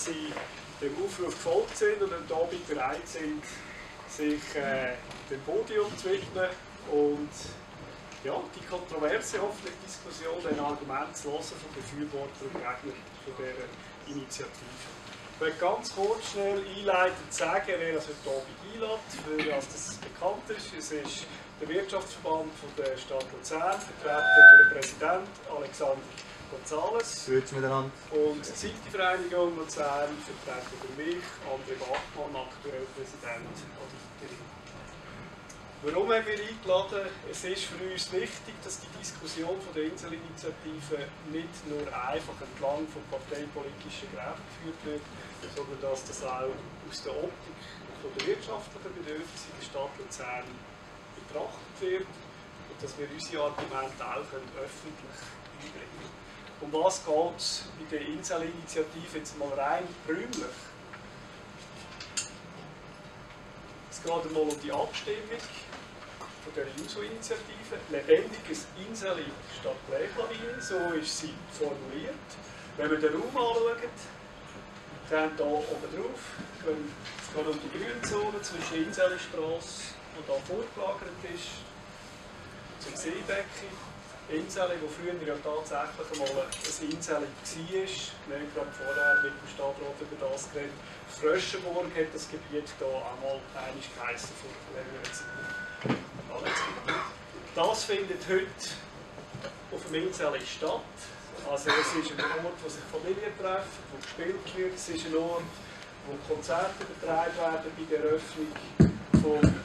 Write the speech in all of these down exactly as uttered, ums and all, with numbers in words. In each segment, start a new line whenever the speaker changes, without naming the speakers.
dass Sie dem Aufruf gefolgt sind und dann Abend bereit sind, sich äh, dem Podium zu widmen und ja, die kontroverse hoffentlich Diskussion, den Argumenten zu hören von Befürwortern und Gegnern von dieser Initiative. Ich möchte ganz kurz schnell einleitend sagen, wer das heute Abend einlädt, weil als das bekannt ist. Es ist der Wirtschaftsverband von der Stadt Luzern, vertreten durch den Präsidenten Alexander Gonzales.
miteinander.
Und die City-Vereinigung Luzern, vertreten durch mich, André Bachmann, aktuell Präsident Auditorin. Warum haben wir eingeladen? Es ist für uns wichtig, dass die Diskussion von der Inselinitiative nicht nur einfach entlang von parteipolitischen Gräben geführt wird, sondern dass das auch aus der Optik von der wirtschaftlichen Bedürfnisse in der Stadt Luzern betrachtet wird und dass wir unsere Argumente auch öffentlich einbringen können. Um was geht es bei der Inselinitiative jetzt mal rein räumlich? Es geht einmal um die Abstimmung von der Juso-Initiative. Lebendiges Inseli statt Blechlawine, so ist sie formuliert. Wenn wir den Raum anschauen, dann hier oben drauf, es geht um die Grünzone zwischen Inselistrasse und da vorgelagert ist, zum Seebecken. Inseli, wo früher ja tatsächlich einmal ein Inseli war, wir haben gerade vorher mit dem Stadtrat über das geredet. Fröschenburg hat das Gebiet hier einmal einmal geheissen von längerer Zeit. Das findet heute auf dem Inseli statt. Also es ist ein Ort, wo sich Familien treffen, wo gespielt wird. Es ist ein Ort, wo Konzerte übertragen werden bei der Eröffnung von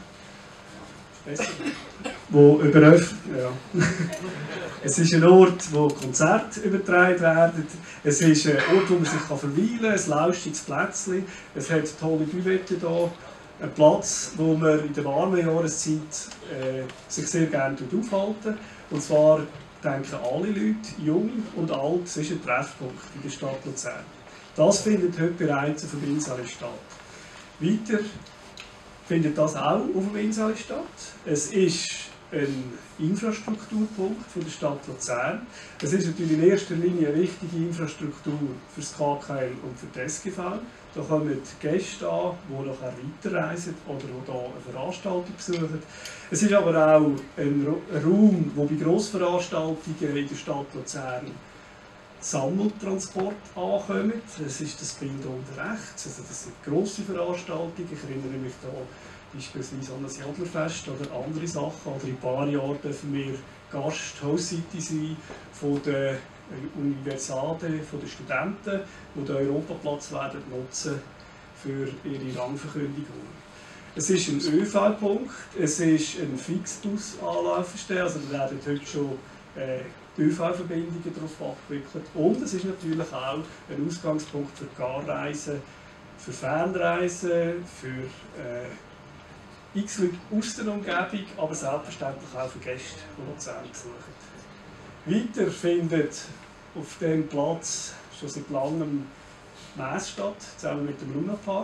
wo überöff ja. Es ist ein Ort, wo Konzerte übertragen werden. Es ist ein Ort, wo man sich verweilen kann, ein lauschiges Plätzchen. Es hat tolle Büwette hier. Ein Platz, wo man in der warmen Jahreszeit äh, sich sehr gerne aufhalten. Und zwar denken alle Leute, jung und alt, es ist ein Treffpunkt in der Stadt Luzern. Das findet heute bereits auf dem Inseli statt. Weiter findet das auch auf dem Inseli statt. Es ist ein Infrastrukturpunkt von der Stadt Luzern. Es ist natürlich in erster Linie eine wichtige Infrastruktur für das K K L und für die S G V. Da kommen Gäste an, die nachher weiterreisen oder die hier eine Veranstaltung besuchen. Es ist aber auch ein Raum, wo bei Grossveranstaltungen in der Stadt Luzern Sammeltransport ankommen. Das ist das Bild unten rechts. Also das sind grosse Veranstaltungen. Ich erinnere mich da beispielsweise an das Jodlerfest oder andere Sachen. Oder in ein paar Jahren dürfen wir Gast Host City sein von der Universiade, von den Studenten, die den Europaplatz werden nutzen für ihre Rangverkündigung. Es ist ein ÖV-Punkt, es ist ein Fixbus-Anlaufstelle, also da werden heute schon äh, ÖV-Verbindungen darauf abgewickelt. Und es ist natürlich auch ein Ausgangspunkt für Garreisen, für Fernreisen, für äh, x Leute aus der Umgebung, aber selbstverständlich auch für Gäste, die Luzern besuchen. Weiter findet auf diesem Platz schon seit langem Messe statt, zusammen mit dem Lunapark.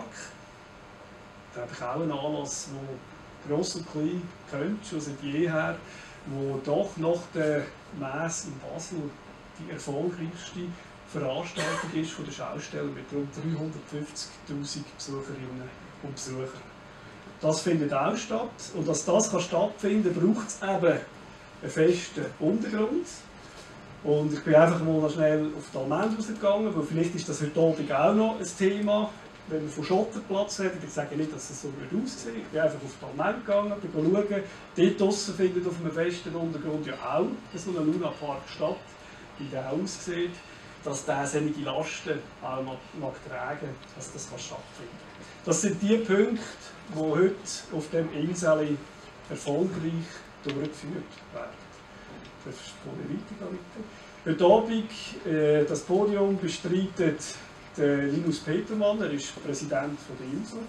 Da habe ich auch einen Anlass, der gross und klein kennt, schon seit jeher, wo doch nach der Messe in Basel die erfolgreichste Veranstaltung ist von der Schaustelle mit rund dreihundertfünfzigtausend Besucherinnen und Besuchern. Das findet auch statt und dass das kann stattfinden kann, braucht es eben einen festen Untergrund. Und ich bin einfach mal noch schnell auf die Allmende rausgegangen, weil vielleicht ist das heute Abend auch noch ein Thema. Wenn wir von Schotterplatz reden, ich sage nicht, dass es so aussehen würde. Ich bin einfach auf die Allmende gegangen, bin schauen. Dort draussen findet auf einem festen Untergrund ja auch so ein Lunapark statt, wie der aussieht, dass der solche Lasten auch mag, mag tragen, dass das kann stattfinden kann. Das sind die Punkte, die heute auf dem Inseli erfolgreich durchgeführt werden. Das ist Heute Abend äh, das Podium bestreitet der Linus Petermann, er ist Präsident von der Juso.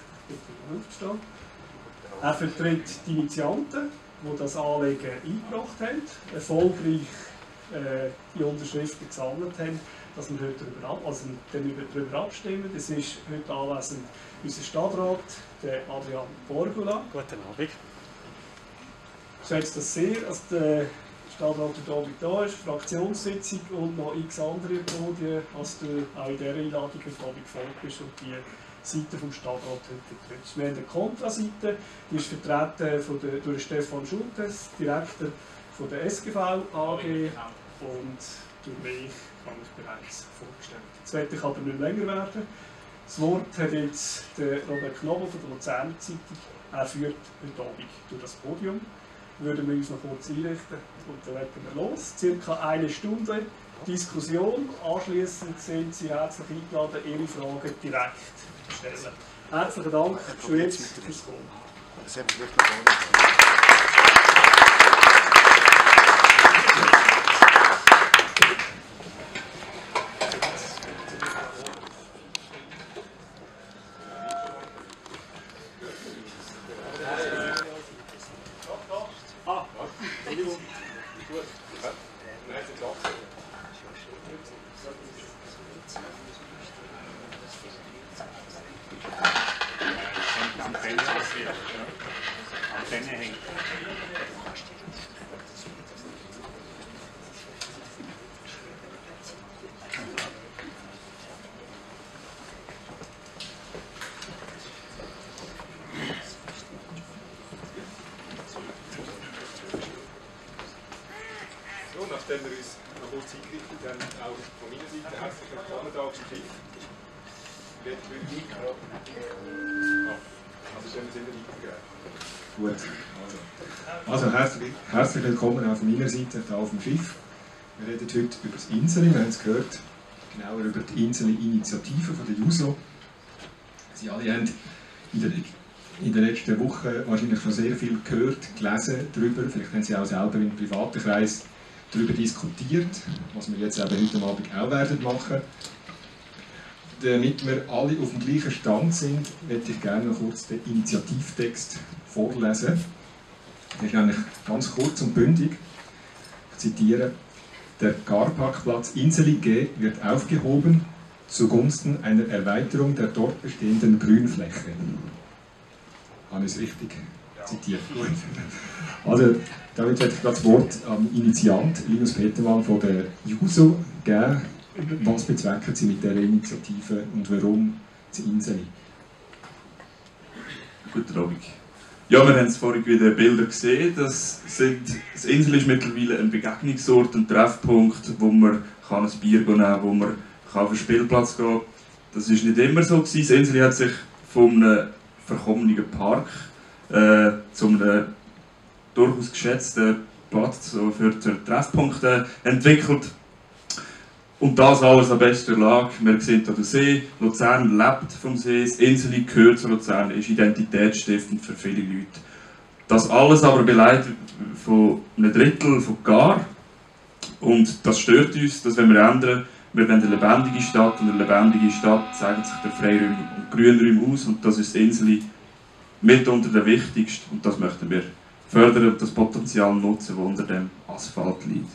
Er vertritt die Initianten, die das Anliegen eingebracht haben, erfolgreich äh, die Unterschriften gesammelt haben, dass wir heute darüber, ab, also darüber abstimmen. Es ist heute anwesend unser Stadtrat, der Adrian Borgula.
Guten Abend.
Ich schätze das sehr, als der Stadtrat heute Abend da ist, Fraktionssitzung und noch x andere Podien, als du auch in dieser Einladung heute Abend gefolgt bist und die Seite vom Stadtrat heute vertrittst. Wir haben eine Kontraseite, die ist vertreten von der, durch Stefan Schultes, Direktor von der S G V A G, und durch mich habe ich bereits vorgestellt. Jetzt werde ich aber nicht länger werden. Das Wort hat jetzt der Robert Knobel von der Luzerner Zeitung. Er führt heute Abend durch das Podium. Würden wir uns noch kurz einrichten und dann legen wir los. Circa eine Stunde Diskussion. Anschliessend sind Sie herzlich eingeladen, Ihre Fragen direkt zu stellen. Herzlichen Dank schon jetzt fürs Kommen.
Nachdem wir uns noch kurz eingerichtet haben, auch von meiner Seite herzlich willkommen da auf dem Schiff. Also stellen wir es immer weitergeben.
Gut, also, also herzlich, herzlich willkommen auch von meiner Seite hier auf dem Schiff. Wir reden heute über das Inseli, wir haben es gehört, genauer über die Inseli-Initiative von der JUSO. Sie alle haben in der, in der letzten Woche wahrscheinlich schon sehr viel gehört, gelesen darüber, vielleicht haben Sie auch selber im privaten Kreis darüber diskutiert, was wir jetzt eben heute Abend auch werden machen. Damit wir alle auf dem gleichen Stand sind, möchte ich gerne noch kurz den Initiativtext vorlesen. Der ist nämlich ganz kurz und bündig. Ich zitiere: Der Carparkplatz Inseli G wird aufgehoben zugunsten einer Erweiterung der dort bestehenden Grünfläche. Habe ich es richtig zitiert? Gut. Also, damit werde ich das Wort am Initiant, Linus Petermann von der JUSO, geben. Was bezwecken Sie mit dieser Initiative und warum das Inseli?
Guten Abend. Ja, wir haben es vorhin wieder Bilder gesehen. Das, sind, das Inseli ist mittlerweile ein Begegnungsort, ein Treffpunkt, wo man kann ein Bier nehmen kann, wo man kann auf den Spielplatz gehen kann. Das war nicht immer so gewesen. Das Inseli hat sich von einem verkommenen Park äh, zu einem durchaus geschätzten Platz für Treffpunkte entwickelt. Und das alles an bester Lage. Wir sehen hier den See. Luzern lebt vom See. Das Inseli gehört zu Luzern, ist identitätsstiftend für viele Leute. Das alles aber beleidigt von einem Drittel von Gar. Und das stört uns, das wollen wir ändern. Wir wollen eine lebendige Stadt, und eine lebendige Stadt zeigt sich der Freiräume und Grünräume aus. Und das ist das Inseli mitunter der wichtigste. Und das möchten wir fördern und das Potenzial nutzen, das unter dem Asphalt liegt.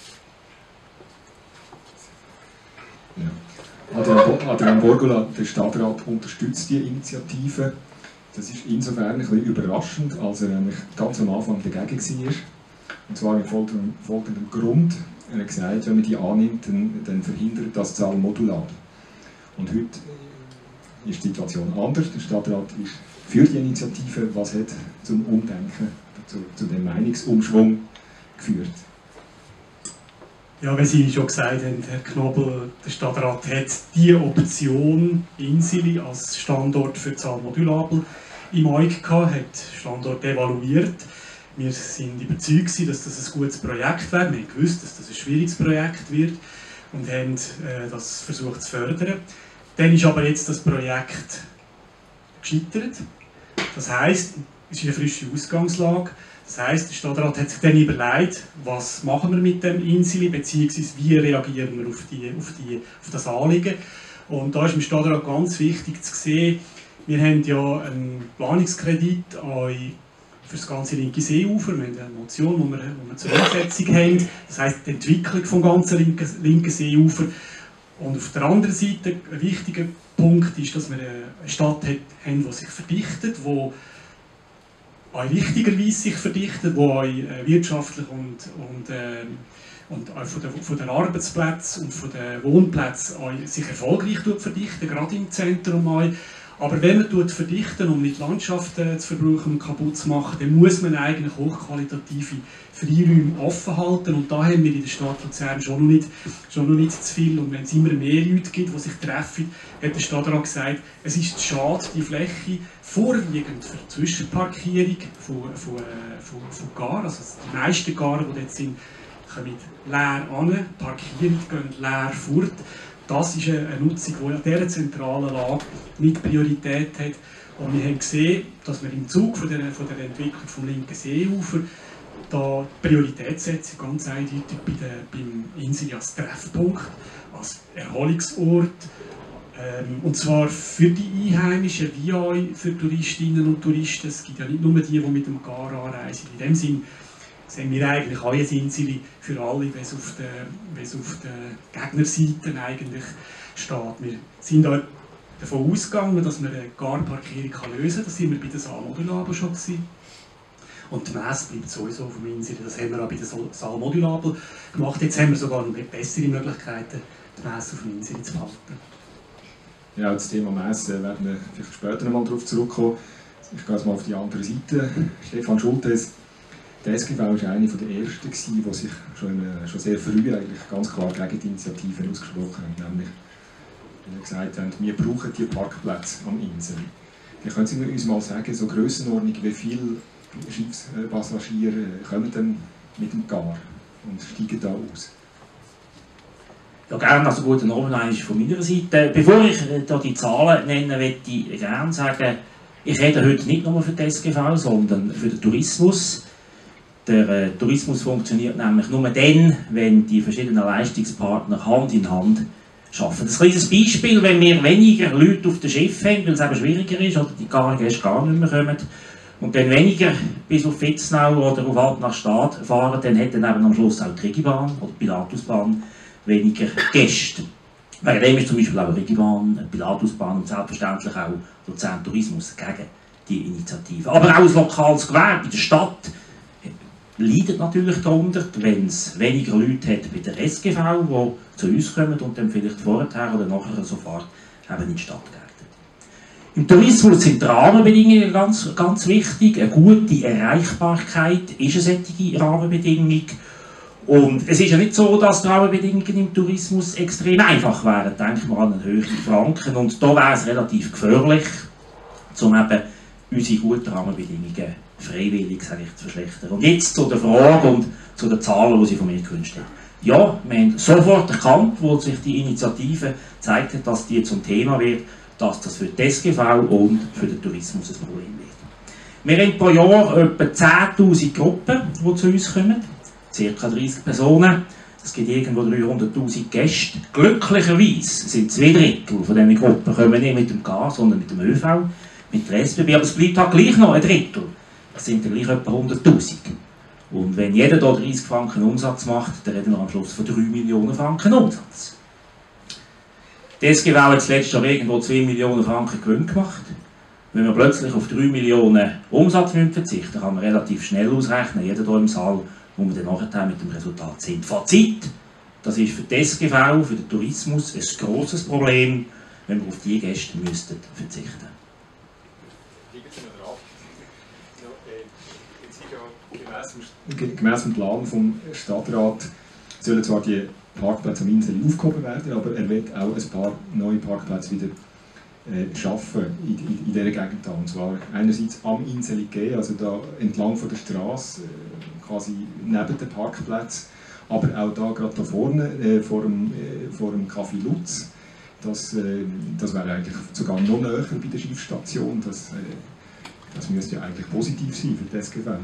Ja. Adrian, Adrian Borgola, der Stadtrat, unterstützt die Initiative. Das ist insofern ein bisschen überraschend, als er nämlich ganz am Anfang dagegen war. Und zwar mit folgendem, folgendem Grund. Er hat gesagt, wenn man die annimmt, dann, dann verhindert das Zahl modular. Und heute ist die Situation anders. Der Stadtrat ist für die Initiative. Was hat zum Umdenken, zu, zu dem Meinungsumschwung geführt?
Ja, wie Sie schon gesagt haben, Herr Knobel, der Stadtrat hat die Option Inseli als Standort für Zahlmodulabel im Auge gehabt, hat den Standort evaluiert. Wir sind überzeugt, dass das ein gutes Projekt wäre. Wir haben gewusst, dass das ein schwieriges Projekt wird und haben äh, das versucht zu fördern. Dann ist aber jetzt das Projekt gescheitert. Das heisst, es ist eine frische Ausgangslage. Das heisst, der Stadtrat hat sich dann überlegt, was machen wir mit dem Inseli, beziehungsweise wie reagieren wir auf, die, auf, die, auf das Anliegen. Und da ist dem Stadtrat ganz wichtig zu sehen, wir haben ja einen Planungskredit für das ganze linke Seeufer. Wir haben eine Motion, die wir, die wir zur Umsetzung haben. Das heisst, die Entwicklung des ganzen linken, linken Seeufer. Und auf der anderen Seite, ein wichtiger Punkt ist, dass wir eine Stadt haben, die sich verdichtet, die euch richtigerweise sich verdichtet, wo euch äh, wirtschaftlich und, und, äh, und auch von den, von den Arbeitsplätzen und von den Wohnplätzen euch sich erfolgreich verdichten, gerade im Zentrum euch. Aber wenn man tut verdichten, um nicht die Landschaft äh, zu verbrauchen und kaputt zu machen, dann muss man eigentlich hochqualitative Freiräume offen halten. Und da haben wir in der Stadt Luzern schon noch nicht, schon noch nicht zu viel. Und wenn es immer mehr Leute gibt, die sich treffen, hat der Stadtrat gesagt, es ist schade, die Fläche vorwiegend für die Zwischenparkierung von, von, von, von Garen, also die meisten Garen, die dort sind, kommen leer an, die Parkierung gehen leer fort. Das ist eine Nutzung, die an dieser zentralen Lage nicht Priorität hat. Und wir haben gesehen, dass wir im Zug von der, von der Entwicklung vom linken Seeufer da die Prioritätssetzung ganz eindeutig bei der, beim Insel als Treffpunkt, als Erholungsort, ähm, und zwar für die Einheimischen wie auch für Touristinnen und Touristen. Es gibt ja nicht nur die, die mit dem Gar anreisen. In dem Sinn sehen wir eigentlich auch eine Insel für alle, wenn es auf der, wenn es auf der Gegnerseite eigentlich steht. Wir sind auch davon ausgegangen, dass man eine Garparkierung lösen kann. Das sind wir bei der Saalmodulabel schon gewesen. Und die Messe bleibt sowieso auf dem Insel. Das haben wir auch bei der Saalmodulabel gemacht. Jetzt haben wir sogar noch bessere Möglichkeiten, die Messe auf dem Insel zu behalten.
Ja, das Thema Messe werden wir vielleicht später noch mal darauf zurückkommen. Ich gehe jetzt mal auf die andere Seite. Stefan Schultes, der S G V war einer der ersten, die sich schon, schon sehr früh eigentlich ganz klar gegen die Initiative ausgesprochen haben. Nämlich gesagt haben, wir brauchen die Parkplätze am Insel. Vielleicht können Sie uns mal sagen, so Grössenordnung, wie viele Schiffspassagiere kommen denn mit dem Gar und steigen da aus?
Ja, gerne. Also guten Abend von meiner Seite. Bevor ich da die Zahlen nenne, möchte ich gerne sagen, ich rede heute nicht nur für die S G V, sondern für den Tourismus. Der äh, Tourismus funktioniert nämlich nur dann, wenn die verschiedenen Leistungspartner Hand in Hand arbeiten. Ein kleines Beispiel, wenn wir weniger Leute auf dem Schiff haben, weil es eben schwieriger ist oder die Gäste gar nicht mehr kommen, und dann weniger bis auf Fitznau oder auf Altnachstadt fahren, dann hat dann eben am Schluss auch die Regibahn oder die Pilatusbahn weniger Gäste. Wegen dem ist zum Beispiel auch die Regibahn, die Pilatusbahn und selbstverständlich auch Luzern Tourismus gegen die Initiative. Aber auch das lokales Gewerbe in der Stadt leidet natürlich darunter, wenn es weniger Leute hat bei der S G V, die zu uns kommen und dann vielleicht vorher oder nachher sofort eben in die Stadt gehen. Im Tourismus sind die Rahmenbedingungen ganz, ganz wichtig. Eine gute Erreichbarkeit ist eine solche Rahmenbedingung. Und es ist ja nicht so, dass die Rahmenbedingungen im Tourismus extrem einfach wären. Denken wir an einen höheren Franken. Und da wäre es relativ gefährlich, um eben unsere guten Rahmenbedingungen freiwillig, sage ich, zu verschlechtern. Und jetzt zu der Frage und zu den Zahlen, die Sie von mir gewünscht haben. Ja, wir haben sofort erkannt, wo sich die Initiative gezeigt hat, dass die zum Thema wird, dass das für die S G V und für den Tourismus ein Problem wird. Wir haben pro Jahr etwa zehntausend Gruppen, die zu uns kommen, ca. dreißig Personen. Es gibt irgendwo dreihunderttausend Gäste. Glücklicherweise sind zwei Drittel von diesen Gruppen kommen nicht mit dem Gar, sondern mit dem ÖV, mit der S B B. Aber es bleibt halt gleich noch ein Drittel. Das sind dann gleich etwa hunderttausend. Und wenn jeder hier dreißig Franken Umsatz macht, dann reden wir am Schluss von drei Millionen Franken Umsatz. Die S G V hat zuletzt schon irgendwo zwei Millionen Franken Gewinn gemacht. Wenn wir plötzlich auf drei Millionen Umsatz verzichten, dann kann man relativ schnell ausrechnen, jeder hier im Saal, wo wir dann nachher mit dem Resultat sind. Fazit, das ist für die S G V, für den Tourismus ein grosses Problem, wenn wir auf diese Gäste müssten verzichten.
Gemäss dem Plan vom Stadtrat sollen zwar die Parkplätze am Insel aufgehoben werden, aber er wird auch ein paar neue Parkplätze wieder äh, schaffen in, in, in dieser Gegend. Und zwar einerseits am Insel gehen, also da entlang von der Straße, äh, quasi neben den Parkplätzen, aber auch da gerade da vorne äh, vor, dem, äh, vor dem Café Lutz. Das, äh, das wäre eigentlich sogar noch näher bei der Schiffsstation. Das, äh, das müsste ja eigentlich positiv sein für die S G V.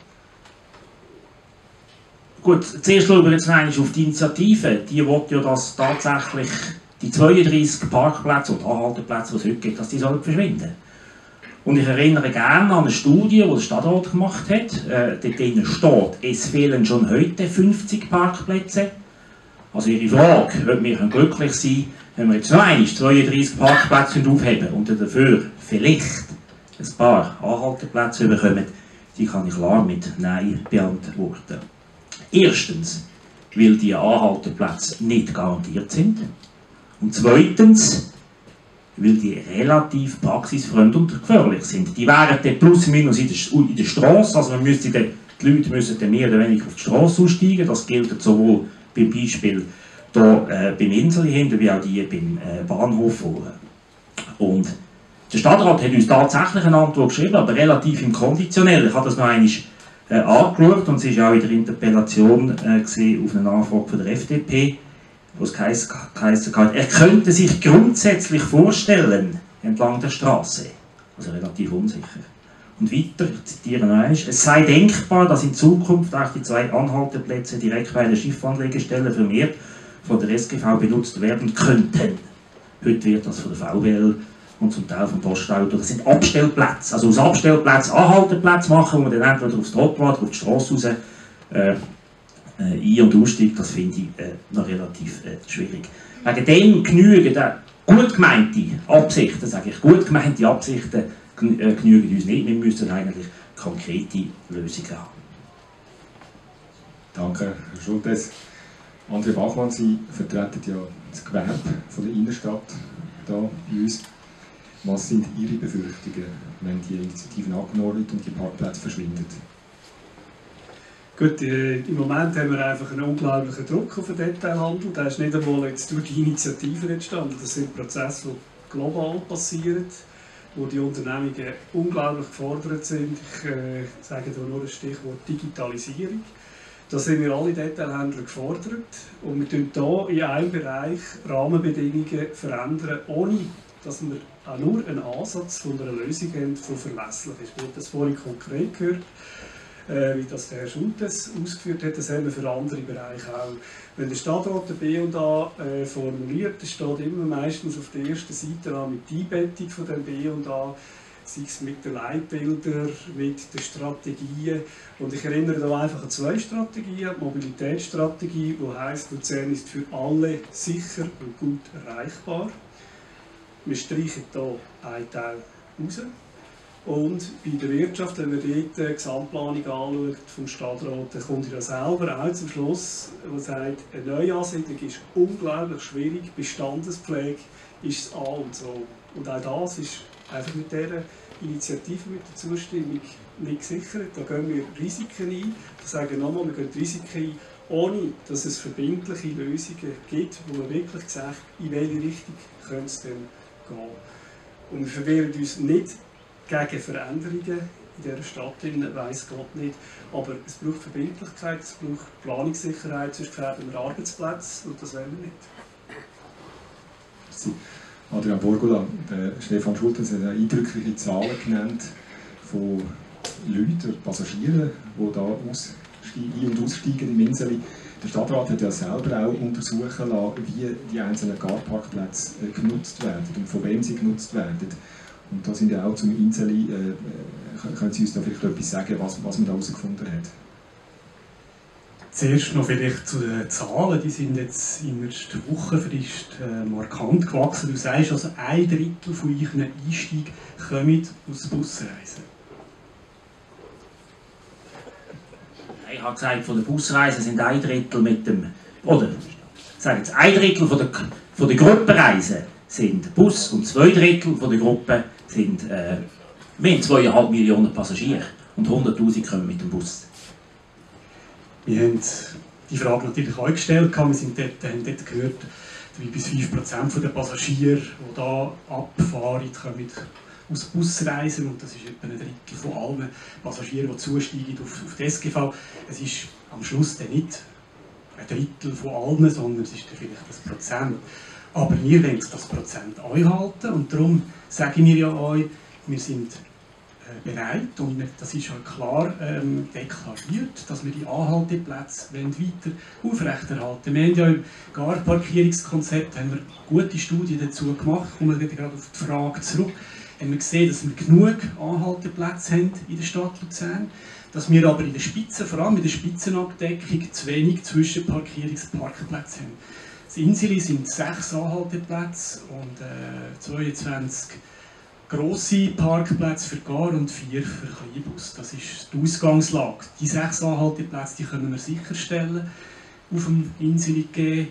Gut, zuerst schauen wir jetzt noch einmal auf die Initiative. Die will ja, dass tatsächlich die zweiunddreißig Parkplätze oder Anhalteplätze, die es heute gibt, dass die sollen verschwinden. Und ich erinnere gerne an eine Studie, die der Stadtrat gemacht hat. Äh, dort drinnen steht, es fehlen schon heute fünfzig Parkplätze. Also Ihre Frage, ob wir glücklich sein können, wenn wir jetzt noch einmal zweiunddreißig Parkplätze aufheben und dafür vielleicht ein paar Anhalteplätze bekommen, Die kann ich klar mit Nein beantworten. Erstens, weil die Anhalteplätze nicht garantiert sind. Und zweitens, weil die relativ praxisfreundlich und gefährlich sind. Die wären dann plus minus in der, in der Straße, also man müsste dann, die Leute müssen dann mehr oder weniger auf die Straße aussteigen. Das gilt sowohl beim Beispiel hier äh, beim Insel hinten wie auch die beim äh, Bahnhof vorne. Und der Stadtrat hat uns tatsächlich eine Antwort geschrieben, aber relativ im Konditionell. Ich habe das noch einmal äh, angeschaut und es ist auch in der Interpellation äh, gesehen auf eine Anfrage von der F D P, wo es geheißen hat, er könnte sich grundsätzlich vorstellen, entlang der Straße. Also relativ unsicher. Und weiter, ich zitiere noch einmal, es sei denkbar, dass in Zukunft auch die zwei Anhalteplätze direkt bei der Schiffanlegestelle vermehrt von der S G V benutzt werden könnten. Heute wird das von der V W L und zum Teil vom Postauto. Das sind Abstellplätze. Also aus Abstellplätzen Anhalteplätze machen, wo man dann entweder aufs Trottoir oder auf die Straße raus äh, Ein- und Ausstieg, das finde ich äh, noch relativ äh, schwierig. Wegen dem genügen äh, gut gemeinte Absichten, sage ich, gut gemeinte Absichten gn äh, genügen uns nicht. Wir müssen eigentlich konkrete Lösungen haben.
Danke, Herr Schultes. André Bachmann, Sie vertreten ja das Gewerbe von der Innenstadt hier bei uns. Was sind Ihre Befürchtungen, wenn die Initiativen angenommen wird und die Parkplätze verschwinden?
Gut, äh, im Moment haben wir einfach einen unglaublichen Druck auf den Detailhandel. Der ist nicht einmal jetzt durch die Initiativen entstanden. Das sind Prozesse, die global passieren, wo die Unternehmungen unglaublich gefordert sind. Ich äh, sage hier nur ein Stichwort Digitalisierung. Da sind wir alle Detailhändler gefordert und wir tun hier in einem Bereich Rahmenbedingungen verändern, ohne dass wir auch nur einen Ansatz von einer Lösung haben, die verlässlich ist. Wir haben das vorhin konkret gehört. Äh, wie das der Herr Schultes ausgeführt hat, das haben wir für andere Bereiche auch. Wenn der Stadtrat der B und A äh, formuliert, das steht immer meistens auf der ersten Seite an mit der Einbettung von dem B und A, sei es mit den Leitbildern, mit den Strategien. Und ich erinnere da einfach an zwei Strategien. Die Mobilitätsstrategie, die heisst, Luzern ist für alle sicher und gut erreichbar. Wir streichen hier einen Teil raus. Und bei der Wirtschaft, wenn man dort die Gesamtplanung anschaut vom Stadtrat, dann kommt er ja selber auch zum Schluss, der sagt, eine Neuansiedlung ist unglaublich schwierig, Bestandespflege ist das A und so. Und auch das ist einfach mit dieser Initiative, mit der Zustimmung nicht gesichert. Da gehen wir Risiken ein. Ich sage nochmal, wir gehen Risiken ein, ohne dass es verbindliche Lösungen gibt, wo man wirklich sagt, in welche Richtung könnte es denn gehen. Und wir verwehren uns nicht gegen Veränderungen in dieser Stadt, weiss Gott nicht. Aber es braucht Verbindlichkeit, es braucht Planungssicherheit, sonst gefährden wir Arbeitsplätze und das wollen wir nicht.
Adrian Borgola, der Stefan Schultes hat eindrückliche Zahlen genannt von Leuten, Passagieren, die da ein- und aussteigen im Inseli. Der Stadtrat hat ja selber auch untersuchen lassen, wie die einzelnen Carparkplätze genutzt werden und von wem sie genutzt werden. Und da sind ja auch zum Inseli, äh, können Sie uns da vielleicht etwas sagen, was, was man da herausgefunden hat?
Zuerst noch vielleicht zu den Zahlen, die sind jetzt in der ersten Wochenfrist äh, markant gewachsen. Du sagst also, ein Drittel von euren Einstieg kommen aus Busreisen.
Ich habe gesagt, von den Busreisen sind ein Drittel mit dem, oder sagen jetzt, ein Drittel von der, von der Gruppenreisen sind Bus und zwei Drittel von der Gruppe sind, äh, wir haben zweieinhalb Millionen Passagiere und hunderttausend kommen mit dem Bus.
Wir haben die Frage natürlich auch gestellt, wir sind dort, haben dort gehört, drei bis fünf Prozent der Passagiere, die hier abfahren, kommen aus Busreisen und das ist etwa ein Drittel von allen Passagieren, die zusteigen auf, auf die S G V. Es ist am Schluss dann nicht ein Drittel von allen, sondern es ist dann vielleicht das Prozent. Aber wir wollen das Prozent einhalten und darum sagen wir ja euch, wir sind äh, bereit und das ist auch klar ähm, deklariert, dass wir die Anhalteplätze weiter aufrechterhalten. Wir haben ja im Garparkierungskonzept haben wir gute Studien dazu gemacht, kommen wir gerade auf die Frage zurück. Haben wir gesehen, dass wir genug Anhalteplätze haben in der Stadt Luzern, dass wir aber in der Spitze, vor allem in der Spitzenabdeckung, zu wenig Zwischenparkierungsparkplätze haben. In Inseli sind sechs Anhalteplätze und äh, zweiundzwanzig grosse Parkplätze für Gar und vier für Kleinbus. Das ist die Ausgangslage. Die sechs Anhalteplätze die können wir sicherstellen auf dem Inseli-G.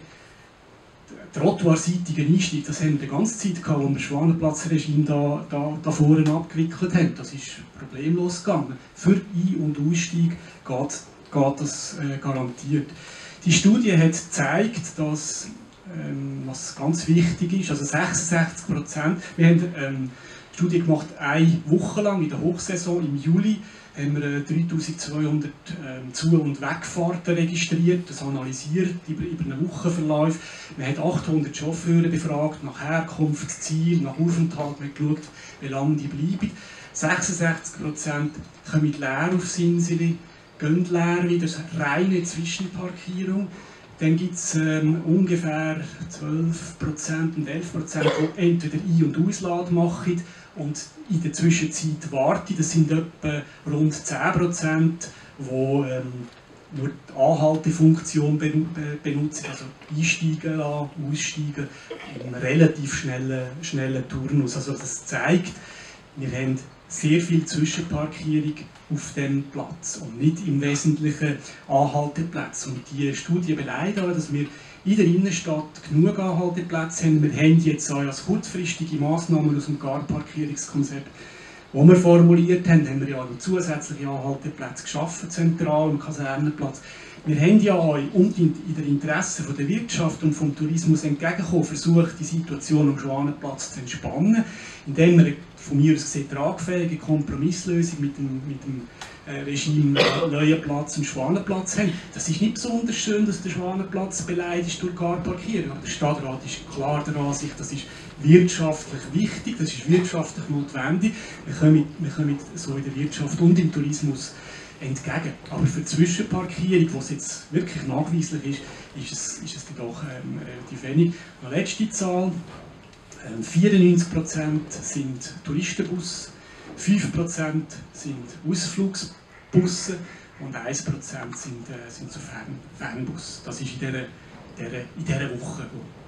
Trottoirseitigen Einstieg, das haben wir die ganze Zeit gehabt, als wir das Schwanenplatzregime da, da, da vorne abgewickelt haben. Das ist problemlos gegangen. Für Ein- und Ausstieg geht, geht das äh, garantiert. Die Studie hat gezeigt, dass, ähm, was ganz wichtig ist, also sechsundsechzig Prozent, wir haben ähm, eine Studie gemacht, eine Woche lang in der Hochsaison im Juli, haben wir dreitausendzweihundert ähm, Zu- und Wegfahrten registriert, das analysiert über, über einen Wochenverlauf. Wir haben achthundert Chauffeure befragt, nach Herkunft, Ziel, nach Aufenthalt, wir haben geschaut, wie lange die bleiben. sechsundsechzig Prozent kommen leer aufs Inseli, gehen leer wieder, das ist eine reine Zwischenparkierung. Dann gibt es ähm, ungefähr zwölf Prozent und elf Prozent, die entweder Ein- und Auslade machen und in der Zwischenzeit warten. Das sind etwa rund zehn Prozent, die ähm, nur die Anhaltefunktion benutzen, also einsteigen lassen, aussteigen, in einem relativ schnellen, schnellen Turnus. Also das zeigt, wir haben sehr viel Zwischenparkierung auf dem Platz und nicht im Wesentlichen Anhalteplätze. Und die Studie beleidigt auch, dass wir in der Innenstadt genug Anhalteplätze haben. Wir haben jetzt auch als kurzfristige Massnahmen aus dem Gar-Parkierungskonzept, das wir formuliert haben, haben wir ja noch zusätzliche Anhalteplätze geschaffen, zentral am Kasernenplatz. Wir haben ja auch und in der Interesse der Wirtschaft und vom Tourismus entgegenkommen, versucht, die Situation am Schwanenplatz zu entspannen, indem wir von mir aus gesehen tragfähige Kompromisslösung mit dem, mit dem äh, Regime Leuenplatz und Schwanenplatz haben. Das ist nicht besonders schön, dass der Schwanenplatz beleidigt ist durch Gar-Parkierung, aber der Stadtrat ist klar der Ansicht, das ist wirtschaftlich wichtig, das ist wirtschaftlich notwendig. Wir kommen, wir kommen so in der Wirtschaft und im Tourismus entgegen. Aber für die Zwischenparkierung, wo es jetzt wirklich nachweislich ist, ist es, ist es doch ähm, relativ wenig. Eine letzte Zahl, ähm, vierundneunzig Prozent sind Touristenbusse, fünf Prozent sind Ausflugsbusse und ein Prozent sind, äh, sind so Fern Fernbus. Das ist in dieser, dieser, in dieser Woche.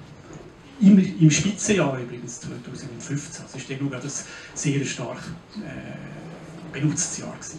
Im, Im Spitzenjahr übrigens zweitausendfünfzehn, also ist dann noch das sehr stark äh, benutztes Jahr gewesen.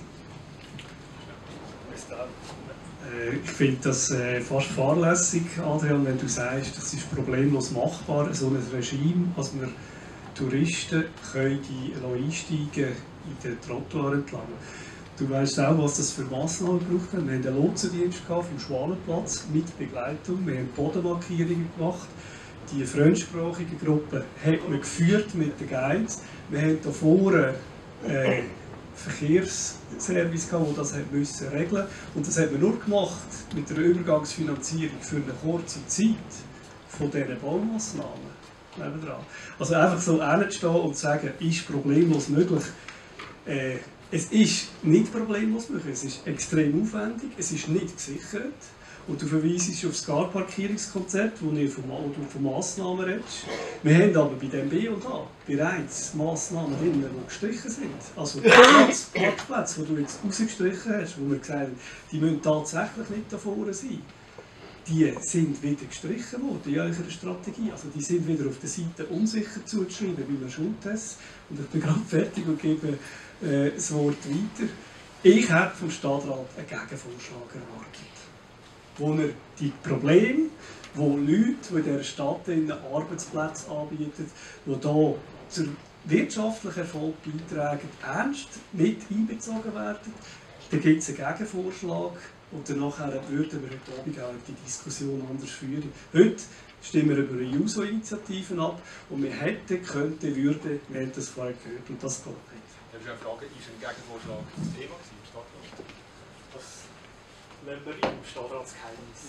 Ich finde das äh, fast fahrlässig, Adrian, wenn du sagst, das ist problemlos machbar, so ein Regime, als wir Touristen können die einsteigen in den Trottoir entlang. Du weißt auch, was das für Massnahmen gebraucht hat. Wir haben einen Lotsendienst vom Schwanenplatz mit Begleitung, wir haben Bodenmarkierungen gemacht. Die fremdsprachige Gruppe hat man geführt mit den Guides. Wir haben hier vorne äh, Verkehrsservice gehabt, der das hat müssen regeln. Und das hat man nur gemacht mit der Übergangsfinanzierung für eine kurze Zeit von diesen Baumassnahmen. Also einfach so hinzustehen und zu sagen, ist problemlos möglich. Äh, es ist nicht problemlos möglich, es ist extrem aufwendig, es ist nicht gesichert. Und du verweisest auf das Gar-Parkierungskonzept, wo du von, von Massnahmen redest. Wir haben aber bei dem B und A bereits Massnahmen drin, die gestrichen sind. Also die Parkplätze, die du jetzt rausgestrichen hast, wo wir gesagt haben, die müssen tatsächlich nicht da vorne sein. Die sind wieder gestrichen worden in eurer Strategie. Also die sind wieder auf der Seite unsicher zugeschrieben, wie man Schultest. Und ich bin gerade fertig und gebe äh, das Wort weiter. Ich hätte vom Stadtrat einen Gegenvorschlag erwartet, wo er die Probleme, wo Leute, die in dieser Stadt einen Arbeitsplätze anbieten, die hier zum wirtschaftlichen Erfolg beitragen, ernst mit einbezogen werden. Da gibt es einen Gegenvorschlag und danach würden wir heute Abend auch die Diskussion anders führen. Heute stimmen wir über eine Juso-Initiativen ab und wir hätten, könnten, würden, wir haben das vorher gehört und das geht nicht.
Ich habe eine Frage, ist ein Gegenvorschlag das Thema im Stadtrat?
Das lernen wir im Stadtratsgeheimnis.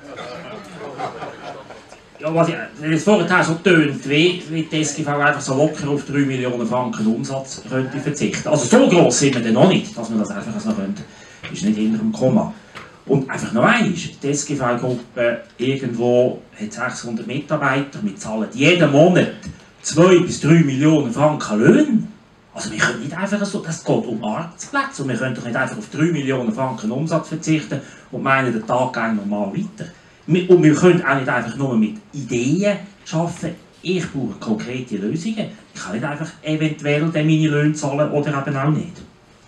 Ja, was ich, das vorher so tönt, wie, wie die S G V einfach so locker auf drei Millionen Franken Umsatz könnte verzichten. Also so gross sind wir dann noch nicht, dass man das einfach so könnte. Ist nicht hinter dem Komma. Und einfach noch eins, die S G V-Gruppe irgendwo hat sechshundert Mitarbeiter, wir zahlen jeden Monat zwei bis drei Millionen Franken Löhne. Also wir können nicht einfach so, das geht um Arbeitsplätze und wir können doch nicht einfach auf drei Millionen Franken Umsatz verzichten und meinen, der Tag geht normal weiter. Und wir können auch nicht einfach nur mit Ideen arbeiten. Ich brauche konkrete Lösungen. Ich kann nicht einfach eventuell meine Löhne zahlen oder eben auch nicht.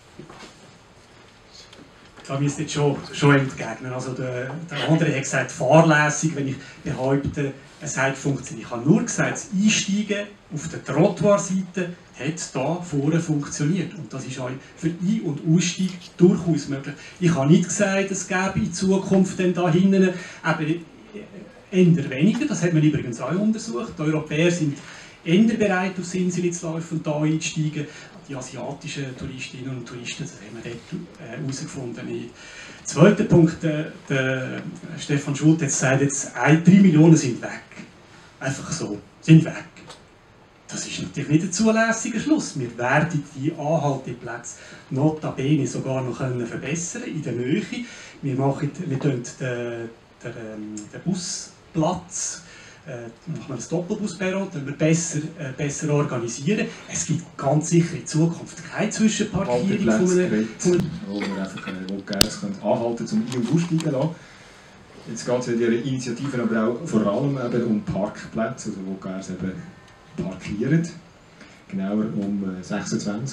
Da müsste jetzt schon, schon entgegnen. Also der, der andere hat gesagt, fahrlässig, wenn ich behaupte, es hat funktioniert. Ich habe nur gesagt, das Einsteigen auf der Trottoirseite hat da vorne funktioniert. Und das ist auch für Ein- und Ausstieg durchaus möglich. Ich habe nicht gesagt, es gäbe in Zukunft dann da hinten eben eher weniger. Das hat man übrigens auch untersucht. Die Europäer sind eher bereit, aufs Insel zu laufen und da einzusteigen. Die asiatischen Touristinnen und Touristen, das haben wir dort herausgefunden. Äh, Zweiter Punkt, der, der Stefan Schulz hat gesagt, jetzt drei Millionen sind weg. Einfach so, sind weg. Das ist natürlich nicht ein zulässiger Schluss. Wir werden die Anhalteplätze notabene sogar noch verbessern in der Nähe. Wir machen wir den, den, den Busplatz, äh, machen wir ein Doppelbusperron, dann wir besser, äh, besser organisieren. Es gibt ganz sicher in Zukunft keine Zwischenparkierung von einem, von einem
wo wir einfach äh, wo gerne anhalten zum Ein- und Aussteigen lassen. Jetzt geht es in dieser Initiative aber auch vor allem eben um Parkplätze, also wo gerne eben parkieren. Genauer um äh, sechsundzwanzig,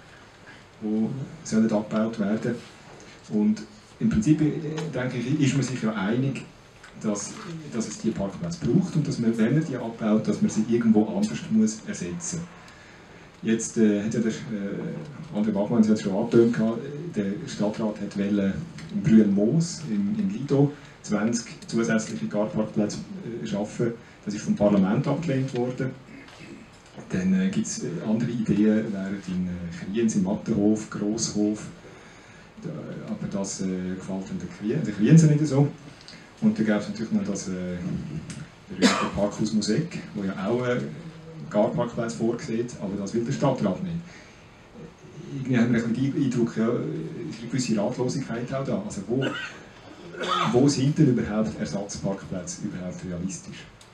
die sollen abgebaut werden. Und im Prinzip äh, denke ich, ist man sich ja einig, dass, dass es diese Parkplätze braucht und dass man, wenn man die abbaut, dass man sie irgendwo anders muss ersetzen muss. Jetzt äh, hat ja der äh, André Bachmann es schon angetönt, der Stadtrat hat wollen im Brühl-Moos, im, im Lido, zwanzig zusätzliche Carparkplätze äh, schaffen. Das ist vom Parlament abgelehnt worden. Dann äh, gibt es andere Ideen, wären in äh, Kriens, im Mattenhof, Grosshof. Da, aber das äh, gefällt den Kriensen nicht so. Und dann gäbe es natürlich noch das äh, Parkhaus Musik, wo ja auch äh, Carparkplätze vorsieht, aber das will der Stadtrat nicht. Irgendwie haben wir den Eindruck, ja, es ist eine gewisse Ratlosigkeit auch da. Also wo, wo sind denn überhaupt Ersatzparkplätze überhaupt realistisch?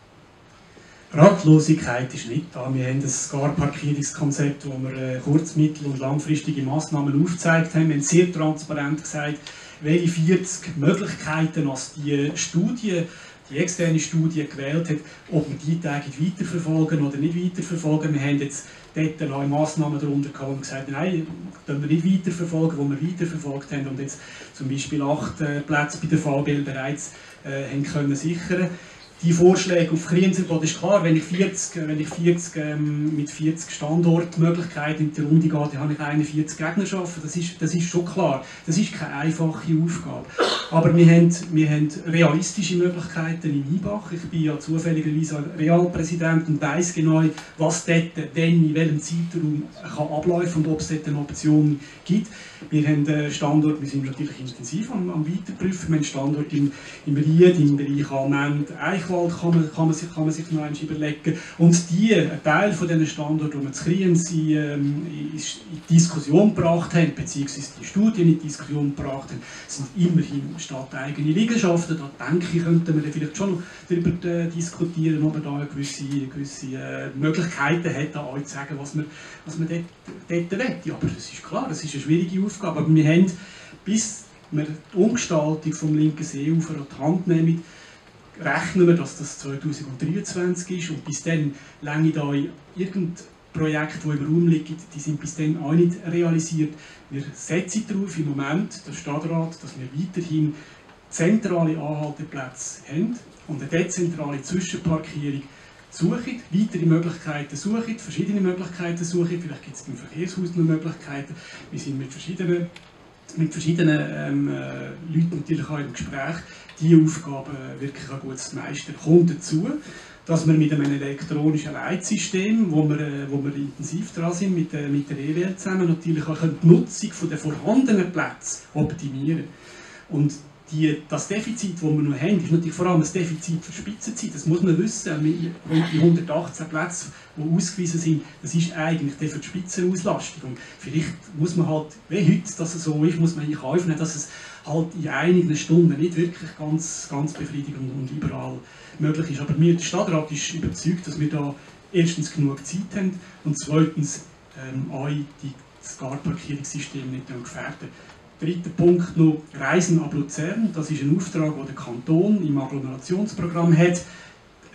Ratlosigkeit ist nicht da. Wir haben ein Carparkierungskonzept, wo wir äh, kurz-, mittel- und langfristige Massnahmen aufgezeigt haben. Wir haben sehr transparent gesagt, welche vierzig Möglichkeiten als die Studie, die externe Studie gewählt hat, ob wir die Tage weiterverfolgen oder nicht weiterverfolgen. Wir haben jetzt dort neue Massnahmen darunter gehabt und gesagt, nein, können wir nicht weiterverfolgen, wo wir weiterverfolgt haben und jetzt zum Beispiel acht äh, Plätze bei der V B L bereits äh, haben können sichern. Die Vorschläge auf Kriensenboden ist klar, wenn ich vierzig, wenn ich vierzig ähm, mit vierzig Standortmöglichkeiten in die Runde gehe, dann habe ich einundvierzig Gegner schaffen. Das ist, das ist schon klar. Das ist keine einfache Aufgabe. Aber wir haben, wir haben realistische Möglichkeiten in Ibach. Ich bin ja zufälligerweise Realpräsident und weiss genau, was dort, wenn, in welchem Zeitraum kann abläufen und ob es dort eine Option gibt. Wir haben einen Standort, wir sind natürlich intensiv am, am Weiterprüfen. Wir haben einen Standort im, im Ried, im Bereich Almend, Eichwald kann man, kann man sich, kann man sich noch einmal überlegen. Und die, ein Teil von diesen Standorten, die wir zu Kriens in, ähm, in die Diskussion gebracht haben, beziehungsweise die Studien in die Diskussion gebracht haben, sind immerhin stadteigene Liegenschaften. Da denke ich, könnten wir vielleicht schon noch darüber äh, diskutieren, ob man da gewisse, gewisse äh, Möglichkeiten hat, da auch zu sagen, was man, was man dort, dort will. Aber das ist klar, das ist eine schwierige Aufgabe. Aber wir haben, bis wir die Umgestaltung vom linken Seeufer an die Hand nehmen, rechnen wir, dass das zweitausenddreiundzwanzig ist und bis dann lange da irgendein Projekt, die im Raum liegen, die sind bis dann auch nicht realisiert. Wir setzen darauf im Moment, der Stadtrat, dass wir weiterhin zentrale Anhalteplätze haben und eine dezentrale Zwischenparkierung suchen, weitere Möglichkeiten suchen, verschiedene Möglichkeiten suchen, vielleicht gibt es beim Verkehrshaus noch Möglichkeiten. Wir sind mit verschiedenen, mit verschiedenen ähm, äh, Leuten natürlich auch im Gespräch, diese Aufgabe wirklich auch gut zu meistern. Kommt dazu, dass wir mit einem elektronischen Leitsystem, wo wir, äh, wo wir intensiv dran sind, mit, äh, mit der E W L zusammen, natürlich auch die Nutzung der vorhandenen Plätze optimieren. Und Die, das Defizit, das wir noch haben, ist natürlich vor allem das Defizit für Spitzenzeit. Das muss man wissen. Die hundertachtzehn Plätze, die ausgewiesen sind, das ist eigentlich für die Spitzenauslastung. Und vielleicht muss man halt, wie heute das so ist, muss man in Kauf nehmen, dass es halt in einigen Stunden nicht wirklich ganz, ganz befriedigend und überall möglich ist. Aber mir, der Stadtrat ist überzeugt, dass wir da erstens genug Zeit haben und zweitens ähm, auch die, das Carparkierungssystem nicht gefährden. Dritter Punkt noch, Reisen ab Luzern. Das ist ein Auftrag, den der Kanton im Agglomerationsprogramm hat.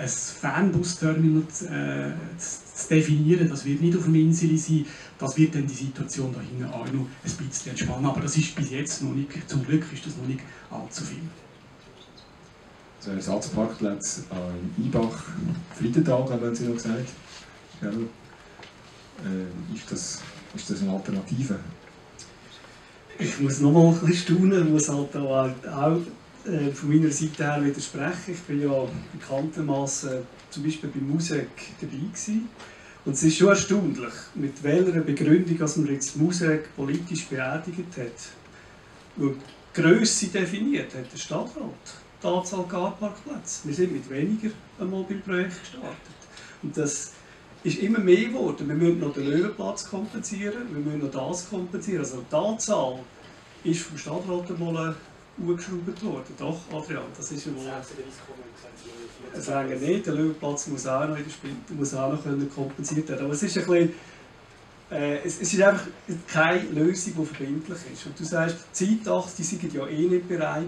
ein Fernbusterminal zu, äh, zu definieren. Das wird nicht auf dem Insel sein. Das wird dann die Situation da hinten auch noch ein bisschen entspannen. Aber das ist bis jetzt noch nicht, zum Glück ist das noch nicht allzu viel.
So Ersatzparkplätze in Ibach, Friedenthal, haben Sie noch gesagt. Ja, äh, ist, das, ist das eine Alternative?
Ich muss noch mal ein bisschen staunen, muss halt auch, auch äh, von meiner Seite her widersprechen. Ich bin ja bekanntermaßen zum Beispiel beim Musek dabei gewesen. Und es ist schon erstaunlich, mit welcher Begründung dass man jetzt Musek politisch beerdigt hat. Weil die Grösse definiert hat der Stadtrat. Die Anzahl Carparkplätze. Wir sind mit weniger einmal beim Projekt gestartet. Und das ist immer mehr geworden. Wir müssen noch den Löwenplatz kompensieren, wir müssen noch das kompensieren. Also die Anzahl ist vom Stadtrat einmal hochgeschraubt worden. Doch, Adrian, das ist ja wohl... Es reicht nicht, der Löwenplatz muss auch noch, in der Spiel, muss auch noch können kompensiert werden. Aber es ist ein bisschen... Äh, es, es ist einfach keine Lösung, die verbindlich ist. Und du sagst, die Zeitachse, die sind ja eh nicht bereit.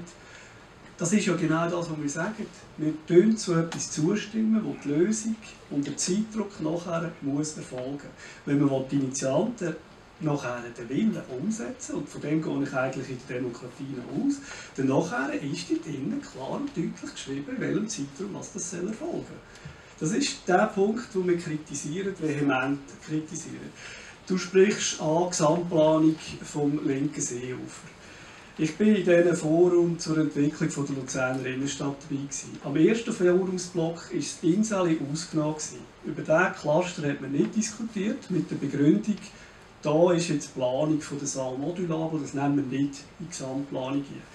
Das ist ja genau das, was wir sagen. Wir stimmen zu etwas zustimmen, wo die Lösung unter Zeitdruck nachher muss erfolgen. Wenn man die Initianten nachher den Willen umsetzen, und von dem gehe ich eigentlich in der Demokratie noch aus, dann nachher ist dort drinnen klar und deutlich geschrieben, in welchem Zeitraum was das soll erfolgen. Das ist der Punkt, den wir kritisieren, vehement kritisieren. Du sprichst an Gesamtplanung vom linken Seeufer. Ich war in diesem Forum zur Entwicklung der Luzerner Innenstadt dabei. Am ersten Forumsblock war das Inseli ausgenommen. Über diesen Cluster hat man nicht diskutiert, mit der Begründung, da ist jetzt die Planung der Saal modulabel, das nehmen wir nicht in die Gesamtplanung hier.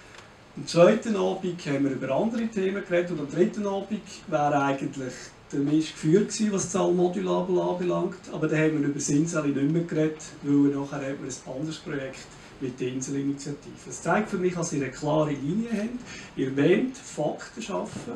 Am zweiten Abend haben wir über andere Themen geredet und am dritten Abend wäre eigentlich der Misch geführt gewesen, was die Saal modulabel anbelangt, aber da haben wir über das Inseli nicht mehr geredet, weil nachher hat man ein anderes Projekt mit der Inselinitiative. Das zeigt für mich, dass ihr eine klare Linie habt. Ihr wollt Fakten schaffen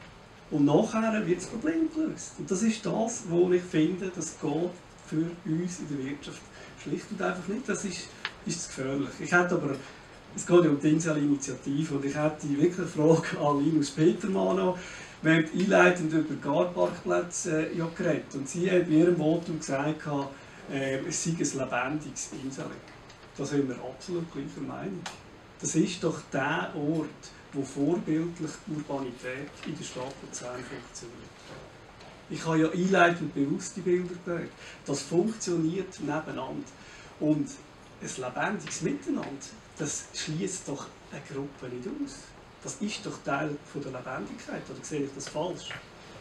und nachher wird das Problem gelöst. Und das ist das, wo ich finde, das geht für uns in der Wirtschaft schlicht und einfach nicht. Das ist, ist gefährlich. Ich hätte aber, es geht ja um die Inselinitiative und ich hätte wirklich eine Frage an Linus Petermann noch. Wir haben einleitend über Carparkplätze äh, ja geredet und sie hat in ihrem Votum gesagt, äh, es sei ein lebendiges Inseli. Da sind wir absolut gleicher Meinung. Das ist doch der Ort, wo vorbildlich Urbanität in der Stadt Luzern funktioniert. Ich habe ja einleitend bewusst die Bilder gezeigt. Das funktioniert nebeneinander. Und ein lebendiges Miteinander, das schließt doch eine Gruppe nicht aus. Das ist doch Teil von der Lebendigkeit. Oder sehe ich das falsch?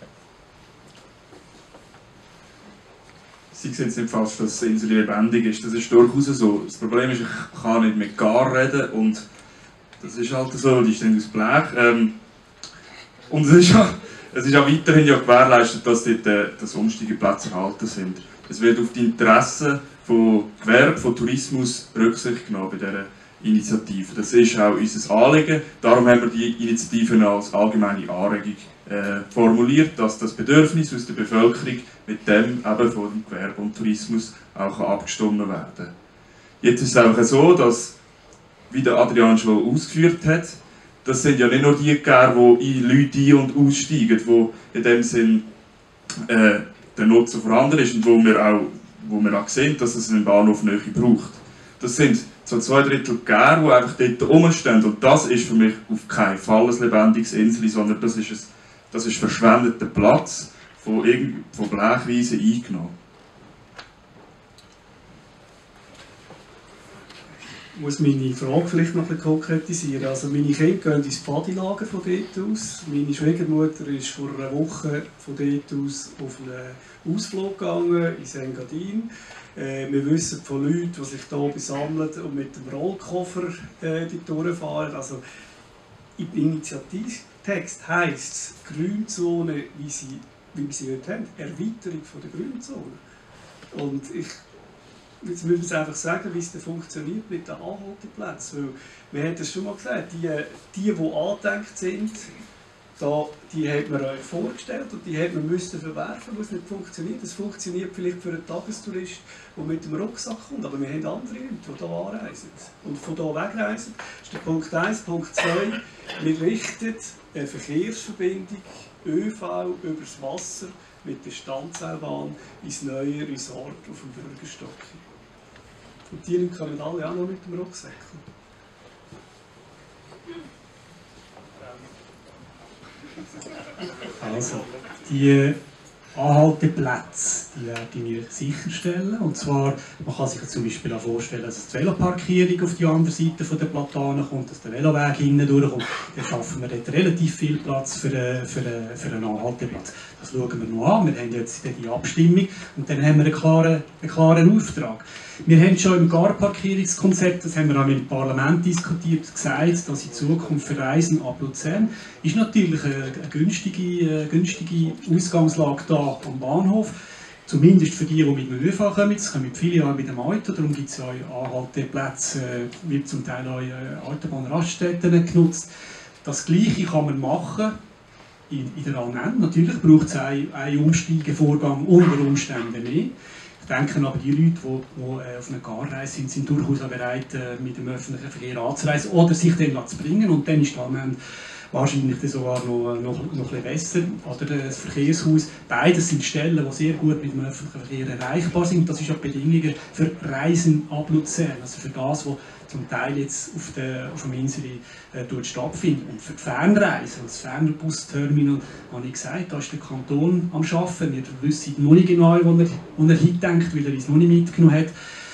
Sie sehen es nicht falsch, dass das Insel lebendig ist. Das ist durchaus so. Das Problem ist, ich kann nicht mit Gar reden und das ist halt so, die stehen aus Blech. Ähm, und es ist, ja, es ist auch weiterhin ja gewährleistet, dass dort äh, dass sonstige Plätze erhalten sind. Es wird auf die Interessen von Gewerbe, von Tourismus Rücksicht genommen bei dieser Initiative. Das ist auch unser Anliegen. Darum haben wir die Initiative als allgemeine Anregung äh, formuliert, dass das Bedürfnis aus der Bevölkerung mit dem eben von dem Gewerbe und Tourismus auch abgestimmt werden kann. Jetzt ist es einfach so, dass, wie der Adrian schon ausgeführt hat, das sind ja nicht nur die Gär, die Leute ein- und aussteigen, die in dem Sinn äh, der Nutzen vorhanden ist und wo wir auch, wo wir auch sehen, dass es einen Bahnhof Nähe braucht. Das sind so zwei Drittel Gär, die einfach dort rumstehen und das ist für mich auf keinen Fall ein lebendiges Insel, sondern das ist, ein, das ist verschwendeter Platz, von, von Blechweisen eingenommen.
Ich muss meine Frage vielleicht noch ein bisschen konkretisieren. Also meine Kinder gehen ins Pfadilager von dort aus. Meine Schwiegermutter ist vor einer Woche von dort aus auf einen Ausflug gegangen, ins Engadin. Äh, wir wissen von Leuten, die sich hier besammeln und mit dem Rollkoffer äh, durchfahren. Also im Initiativtext heisst es Grünzone, wie, sie, wie wir sie heute haben, Erweiterung von der Grünzone. Und ich Jetzt müssen wir es einfach sagen, wie es denn funktioniert mit den Anhalteplätzen. Weil wir haben es schon mal gesagt, die, die, die angedenkt sind Da, die hat man euch vorgestellt und die hat man müssen verwerfen, weil es nicht funktioniert. Es funktioniert vielleicht für einen Tagestourist, der mit dem Rucksack kommt, aber wir haben andere Leute, die hier anreisen und von hier wegreisen. Das ist der Punkt eins. Punkt zwei. Wir richten eine Verkehrsverbindung Ö V übers Wasser mit der Standseilbahn ins neue Resort auf dem Bürgerstock. Und die Leute kommen alle auch noch mit dem Rucksack.
Also, die Anhalteplätze, die werden wir sicherstellen. Und zwar, man kann sich zum Beispiel auch vorstellen, dass die Veloparkierung auf die andere Seite der Platane kommt, dass der Veloweg hinten durchkommt. Dann schaffen wir dort relativ viel Platz für, eine, für, eine, für einen Anhalteplatz. Das schauen wir noch an. Wir haben jetzt die Abstimmung und dann haben wir einen klaren, einen klaren Auftrag. Wir haben schon im Garparkierungskonzept, das haben wir auch im Parlament diskutiert, gesagt, dass in Zukunft für Reisen ab Luzern ist natürlich eine, eine günstige, eine günstige Ausgangslage da am Bahnhof. Zumindest für die, die mit dem ÖV kommen. Es kommen viele auch mit dem Auto, darum gibt es ja auch Anhalteplätze, äh, wird zum Teil auch äh, Autobahnraststätten genutzt. Das Gleiche kann man machen in, in der Almen. Natürlich braucht es einen, einen Umsteigevorgang unter Umständen mehr. Ich denke aber, die Leute, die, die auf einer Garreise sind, sind durchaus auch bereit, mit dem öffentlichen Verkehr anzureisen oder sich dann zu bringen. Und dann ist Almen wahrscheinlich sogar noch, noch, noch ein bisschen besser. Oder das Verkehrshaus. Beides sind Stellen, die sehr gut mit dem öffentlichen Verkehr erreichbar sind. Das ist auch die Bedingung für Reisen ab Luzern. Also für das, was zum Teil jetzt auf, der, auf dem Insel äh, dort stattfindet. Und für die Fernreisen, das Fernbusterminal, habe ich gesagt, da ist der Kanton am Arbeiten. Wir wissen noch nicht genau, wo er, wo er hindenkt, weil er uns noch nicht mitgenommen hat.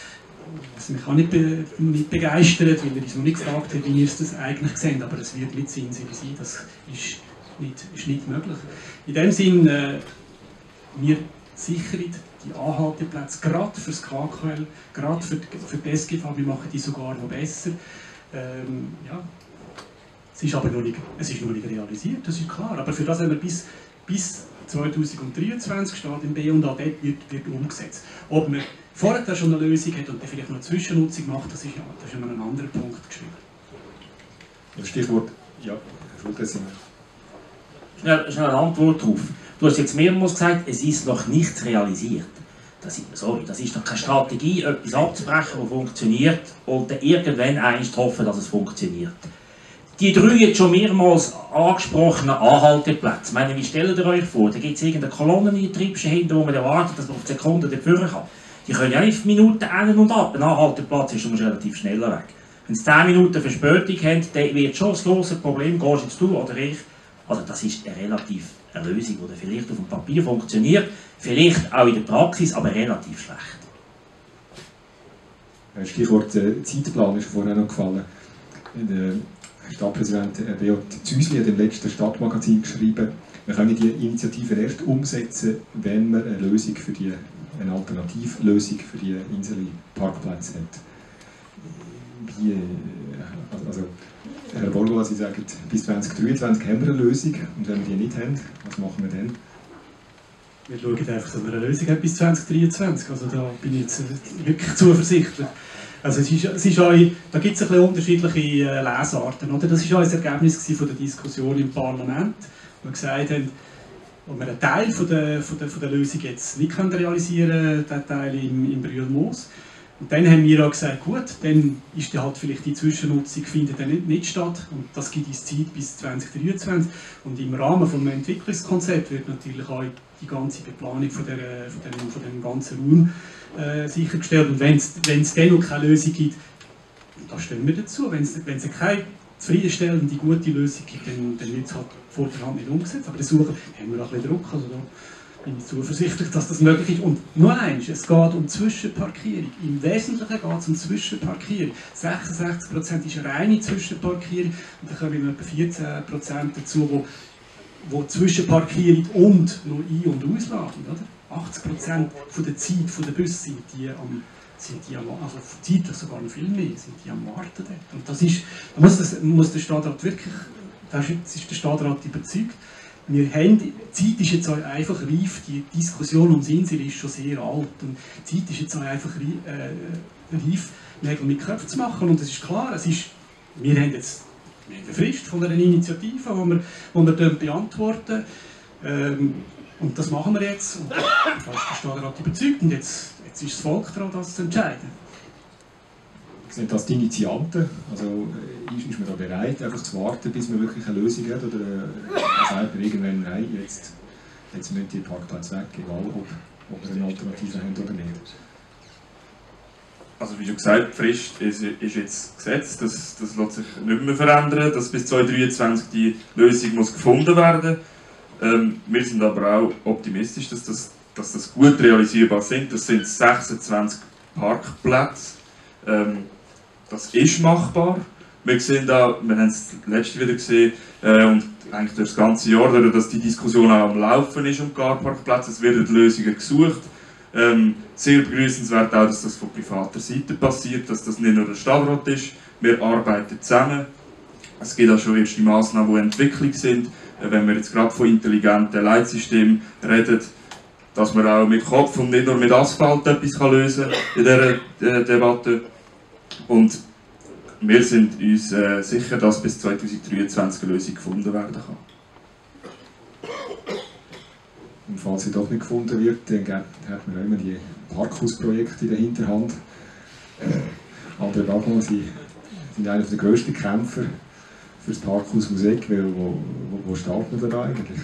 Was mich auch nicht, be nicht begeistert, weil er uns noch nicht gefragt hat, wie wir es das eigentlich sehen. Aber es wird mit Sinn sein, das ist nicht, ist nicht möglich. In dem Sinn, äh, wir sichern die Anhalteplätze, gerade für das K K L, gerade für die, für die S G V, wir machen die sogar noch besser. Ähm, ja. Es ist aber noch nicht, es ist noch nicht realisiert, das ist klar. Aber für das haben wir bis, bis zweitausenddreiundzwanzig steht im B und A, dort wird, wird umgesetzt. Ob man vorher schon eine Lösung hat und dann vielleicht noch eine Zwischennutzung macht, das ist ja das ist an einem anderen Punkt geschrieben.
Das Stichwort, ja, Schultessing.
Schnell, schnell eine Antwort darauf. Du hast jetzt mehrmals gesagt, es ist noch nicht realisiert. Das ist, sorry, das ist doch keine Strategie, etwas abzubrechen, das funktioniert und dann irgendwann einst hoffen, dass es funktioniert. Die drei jetzt schon mehrmals angesprochenen Anhalteplätze, ich meine, wie stellt ihr euch vor? Da gibt es irgendeine Kolonneneintriebsche hinten, wo man erwartet, dass man auf die Sekunde dafür kann. Die können ja nicht Minuten ein und ab. Ein Anhalteplatz ist schon relativ schneller weg. Wenn sie zehn Minuten Verspätung haben, dann wird schon das große Problem, gehst jetzt du oder ich. Also das ist eine relativ eine Lösung, die vielleicht auf dem Papier funktioniert, vielleicht auch in der Praxis, aber relativ schlecht.
Stichwort äh, Zeitplan ist vorher noch gefallen. Der Stadtpräsident Beat Züsli hat im letzten Stadtmagazin geschrieben, wir können die Initiative erst umsetzen, wenn man eine Lösung für die, eine Alternativlösung für die Insel-Parkplätze hat. Wie, äh, also, Herr Borgola, Sie sagen, bis zwanzig dreiundzwanzig haben wir eine Lösung und wenn wir die nicht haben, was machen wir dann?
Wir schauen einfach, dass wir eine Lösung haben bis zwanzig dreiundzwanzig. Also da bin ich jetzt wirklich zuversichtlich. Also es ist, es ist auch, da gibt es ein bisschen unterschiedliche Lesarten. Oder? Das war auch ein Ergebnis von der Diskussion im Parlament, wo wir gesagt haben, ob wir einen Teil von der, von der, von der Lösung jetzt nicht realisieren können, den Teil im, im Brühlmoos. Und dann haben wir auch gesagt, gut, dann ist dann halt vielleicht die Zwischennutzung findet dann nicht, nicht statt und das gibt uns Zeit bis zwanzig dreiundzwanzig. Und im Rahmen des Entwicklungskonzepts wird natürlich auch die ganze Beplanung von, der, von, dem, von dem ganzen Raum äh, sichergestellt. Und wenn es dann noch keine Lösung gibt, da stehen wir dazu. Wenn es keine zufriedenstellende, gute Lösung gibt, dann, dann wird es halt vor der Hand nicht umgesetzt. Aber das Suchen haben wir auch ein bisschen Druck. Also da bin ich zuversichtlich, dass das möglich ist. Und nur eins, es geht um Zwischenparkierung. Im Wesentlichen geht es um Zwischenparkierung. sechsundsechzig Prozent ist reine Zwischenparkierung und dann kommen etwa vierzehn Prozent dazu, wo, wo Zwischenparkierung und noch Ein- und Ausladen. Oder? achtzig Prozent von der Zeit von der Bus sind die am sind die am, also zeitlich sogar noch viel mehr, sind die am Warten dort. Und das ist, da muss, das, muss der Stadtrat wirklich, da ist, ist der Stadtrat überzeugt. Wir haben, die Zeit ist jetzt auch einfach reif, die Diskussion ums Insel ist schon sehr alt und die Zeit ist jetzt auch einfach reif, äh, reif Nägel mit Köpfen zu machen und es ist klar, es ist, wir haben jetzt wir haben eine Frist von einer Initiative, die wir, die wir beantworten. Ähm, und das machen wir jetzt. Und da ist der Stadtrat überzeugt. Und jetzt, jetzt ist das Volk daran, das zu entscheiden.
Sind das die Initianten? Also ist, ist man da bereit, einfach zu warten, bis man wirklich eine Lösung hat? Oder äh, sagt man irgendwann, nein, jetzt, jetzt müssen die Parkplätze weg, egal ob, ob wir eine Alternative haben oder nicht?
Also wie schon gesagt, die Frist ist, ist jetzt gesetzt, das, das lässt sich nicht mehr verändern, dass bis zweitausenddreiundzwanzig die Lösung muss gefunden werden. Ähm, wir sind aber auch optimistisch, dass das, dass das gut realisierbar sind. Das sind sechsundzwanzig Parkplätze. Ähm, das ist machbar. Wir sehen da, wir haben es letzte wieder gesehen, äh, und eigentlich durch das ganze Jahr, dadurch, dass die Diskussion auch am Laufen ist um Carparkplätze, es werden Lösungen gesucht. Ähm, sehr begrüßenswert auch, dass das von privater Seite passiert, dass das nicht nur der Stadtrat ist. Wir arbeiten zusammen. Es gibt auch schon erste Massnahmen, die in Entwicklung sind. Äh, wenn wir jetzt gerade von intelligenten Leitsystemen reden, dass man auch mit Kopf und nicht nur mit Asphalt etwas kann lösen in dieser äh, Debatte. Und wir sind uns äh, sicher, dass bis zweitausenddreiundzwanzig eine Lösung gefunden werden kann.
Und falls sie doch nicht gefunden wird, dann hat man immer die Parkhausprojekte in der Hinterhand. Äh, André Bagmann, Sie sind einer der grössten Kämpfer für das Parkhaus Musik. Wo, wo, wo steht man da eigentlich?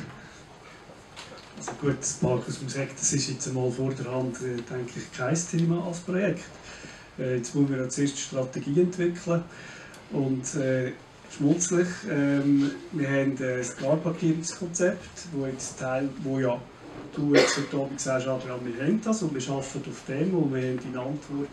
Also gut, das Parkhaus Musik, das ist jetzt einmal vor der Hand, äh, denke ich, kein Thema als Projekt. Äh, jetzt müssen wir zuerst die Strategie entwickeln. Und äh, schmutzlich, ähm, wir haben äh, das Carparkierungskonzept, wo jetzt Teil, wo ja du jetzt heute Abend sagst, Adrian, wir haben das und wir arbeiten auf dem und wir haben in Antwort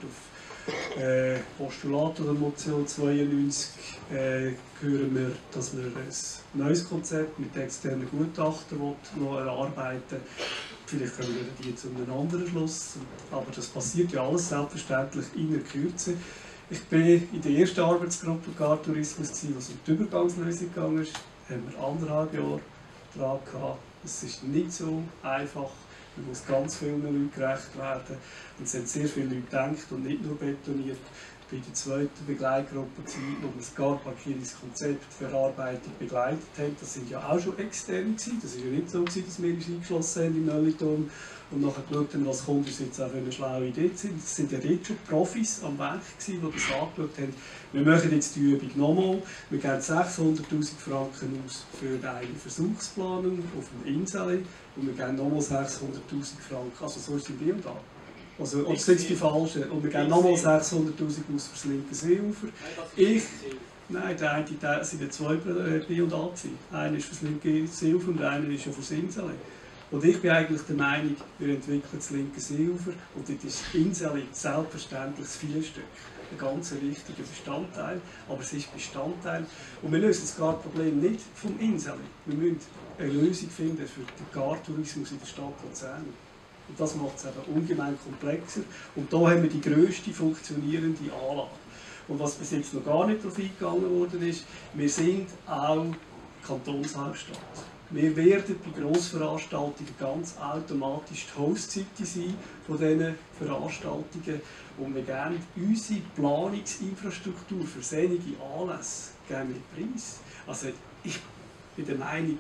auf äh, Postulat oder Motion zweiundneunzig äh, hören wir, dass wir ein neues Konzept mit externen Gutachtern noch erarbeiten. Vielleicht kommen wir die zu einem anderen Schluss, aber das passiert ja alles selbstverständlich in der Kürze. Ich war in der ersten Arbeitsgruppe Car-Tourismus, wo es um die Übergangslösung ging. Da haben wir anderthalb Jahre dran gehabt. Es ist nicht so einfach. Man muss ganz vielen Leuten gerecht werden. Und es haben sehr viele Leute gedacht und nicht nur betoniert. Ich war in der zweiten Begleitgruppe, wo wir das Carparkierungskonzept für Verarbeitung begleitet haben. Das sind ja auch schon externe. Das war ja nicht so, dass wir uns eingeschlossen haben im Nölliturm und nachher geschaut haben, was kommt uns jetzt auch für eine schlaue Idee sind. Es sind ja dort schon Profis am Werk gewesen, die das angeschaut haben. Wir machen jetzt die Übung nochmal. Wir geben sechshunderttausend Franken aus für eine Versuchsplanung auf dem Insel und wir geben nochmal sechshunderttausend Franken. Also so ist es in B und A. Also, oder sind es die falschen? Und wir geben nochmal sechshunderttausend aus für das linke Seeufer. Ich, nein, der eine Teil sind ja zwei B und A gewesen. Einer ist für das linke Seeufer und der andere ist ja für das Insel. Und ich bin eigentlich der Meinung, wir entwickeln das linke Seeufer und dort ist das Insel selbstverständlich das Vielstück. Ein ganz wichtiger Bestandteil, aber es ist Bestandteil. Und wir lösen das Gar-Problem nicht vom Insel. Wir müssen eine Lösung finden für den Gar-Tourismus in der Stadt Luzern. Und das macht es eben ungemein komplexer. Und da haben wir die grösste funktionierende Anlage. Und was bis jetzt noch gar nicht darauf eingegangen worden ist, wir sind auch Kantonshauptstadt. Wir werden bei Grossveranstaltungen ganz automatisch die Hostseite sein von diesen Veranstaltungen. Und wir geben unsere Planungsinfrastruktur für solche Anlässe geben wir Preis. Also ich bin der Meinung,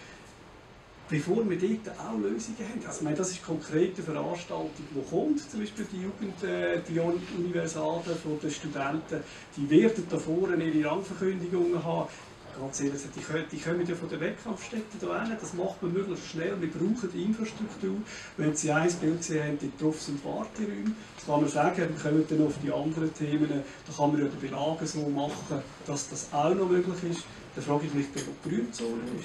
bevor wir dort auch Lösungen haben, also ich meine, das ist konkret eine Veranstaltung, die kommt, zum Beispiel die Jugend, äh, die Universale von den Studenten, die werden da vorne ihre Rangverkündigungen haben. Ganz ehrlich, die, können, die kommen ja von der Wettkampfstätte hierher, das macht man möglichst schnell, wir brauchen die Infrastruktur. Wenn Sie ein Bild gesehen haben, die Profs- und Warteräume, das kann man sagen, wir kommen dann auf die anderen Themen, da kann man ja die Belage so machen, dass das auch noch möglich ist. Dann frage ich mich, ob die Grünzone ist.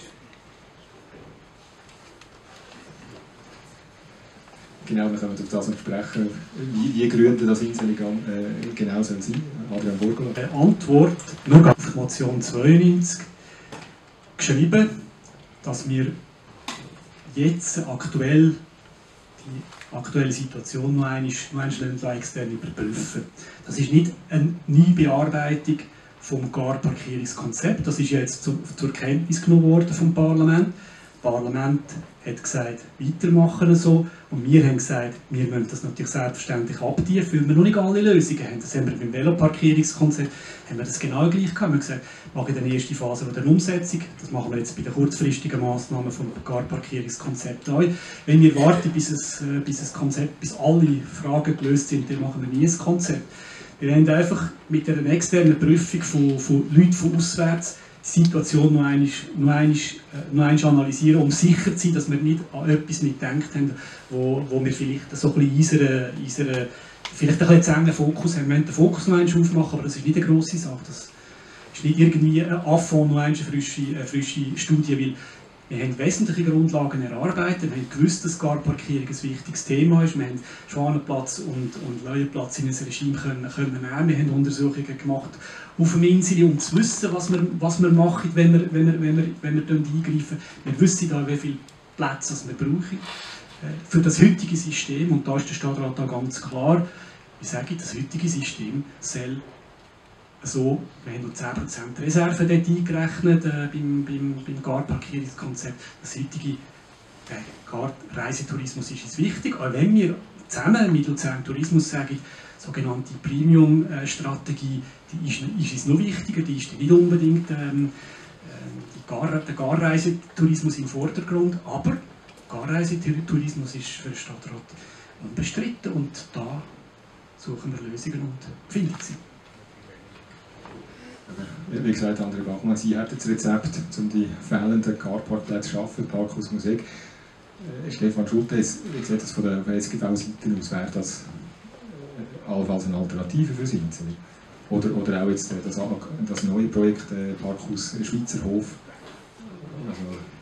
Genau, wir können auf das noch sprechen. Wie, wie gründet das Insel äh, genau soll sein? Adrian Burgola.
Eine Antwort nur auf Motion zweiundneunzig geschrieben, dass wir jetzt aktuell die aktuelle Situation noch einmal, noch einmal extern überprüfen. Das ist nicht eine Neubearbeitung vom Carparkierungskonzept, das ist jetzt zu, zur Kenntnis genommen worden vom Parlament. Das Parlament hat gesagt, weitermachen so. Und wir haben gesagt, wir müssen das natürlich selbstverständlich abtiefen, weil wir noch nicht alle Lösungen haben. Das haben wir beim Veloparkierungskonzept haben wir das genau gleich gehabt. Wir haben gesagt, wir machen die erste Phase der Umsetzung. Das machen wir jetzt bei den kurzfristigen Massnahmen vom Carparkierungskonzept auch. Wenn wir warten, bis, es, bis, das Konzept, bis alle Fragen gelöst sind, dann machen wir nie ein Konzept. Wir haben einfach mit einer externen Prüfung von, von Leuten von auswärts die Situation noch einmal, noch einmal, noch einmal analysieren, um sicher zu sein, dass wir nicht an etwas nicht gedacht haben, wo, wo wir vielleicht so ein bisschen in unserer, unserer, vielleicht ein bisschen zu engen Fokus haben. Wir müssen den Fokus noch einmal aufmachen, aber das ist nicht eine grosse Sache. Das ist nicht irgendwie ein Affront, noch einmal eine frische, eine frische Studie, weil wir haben wesentliche Grundlagen erarbeitet, wir haben gewusst, dass Carparkierung ein wichtiges Thema ist, wir haben Schwanenplatz und, und Leuenplatz in ein Regime können, können nehmen, wir haben Untersuchungen gemacht auf dem Insel, um zu wissen, was wir, was wir machen, wenn wir, wenn wir, wenn wir, wenn wir eingreifen. Wir wissen da, wie viele Plätze wir brauchen für das heutige System, und da ist der Stadtrat da ganz klar, ich sage, das heutige System soll so, wir haben noch zehn Prozent Reserve dort eingerechnet äh, beim, beim, beim Carparkierungskonzept. Das heutige äh, Reisetourismus ist uns wichtig, auch wenn wir zusammen mit Luzern Tourismus sagen, sogenannte Premium-Strategie, die ist, ist uns noch wichtiger, die ist nicht unbedingt ähm, die Gar, der Garreisetourismus im Vordergrund, aber Garreisetourismus ist für den Stadtrat unbestritten, und da suchen wir Lösungen und finden sie.
Wie gesagt, André Bachmann, Sie hätten das Rezept, um die fehlenden Carparkplätze zu schaffen, Parkhaus Musik. Äh, Stefan Schulte, wie sieht das von der S G V-Seite aus? Wäre das äh, allenfalls eine Alternative für Sie? Oder, oder auch jetzt äh, das, das neue Projekt äh, Parkhaus Schweizerhof? Also,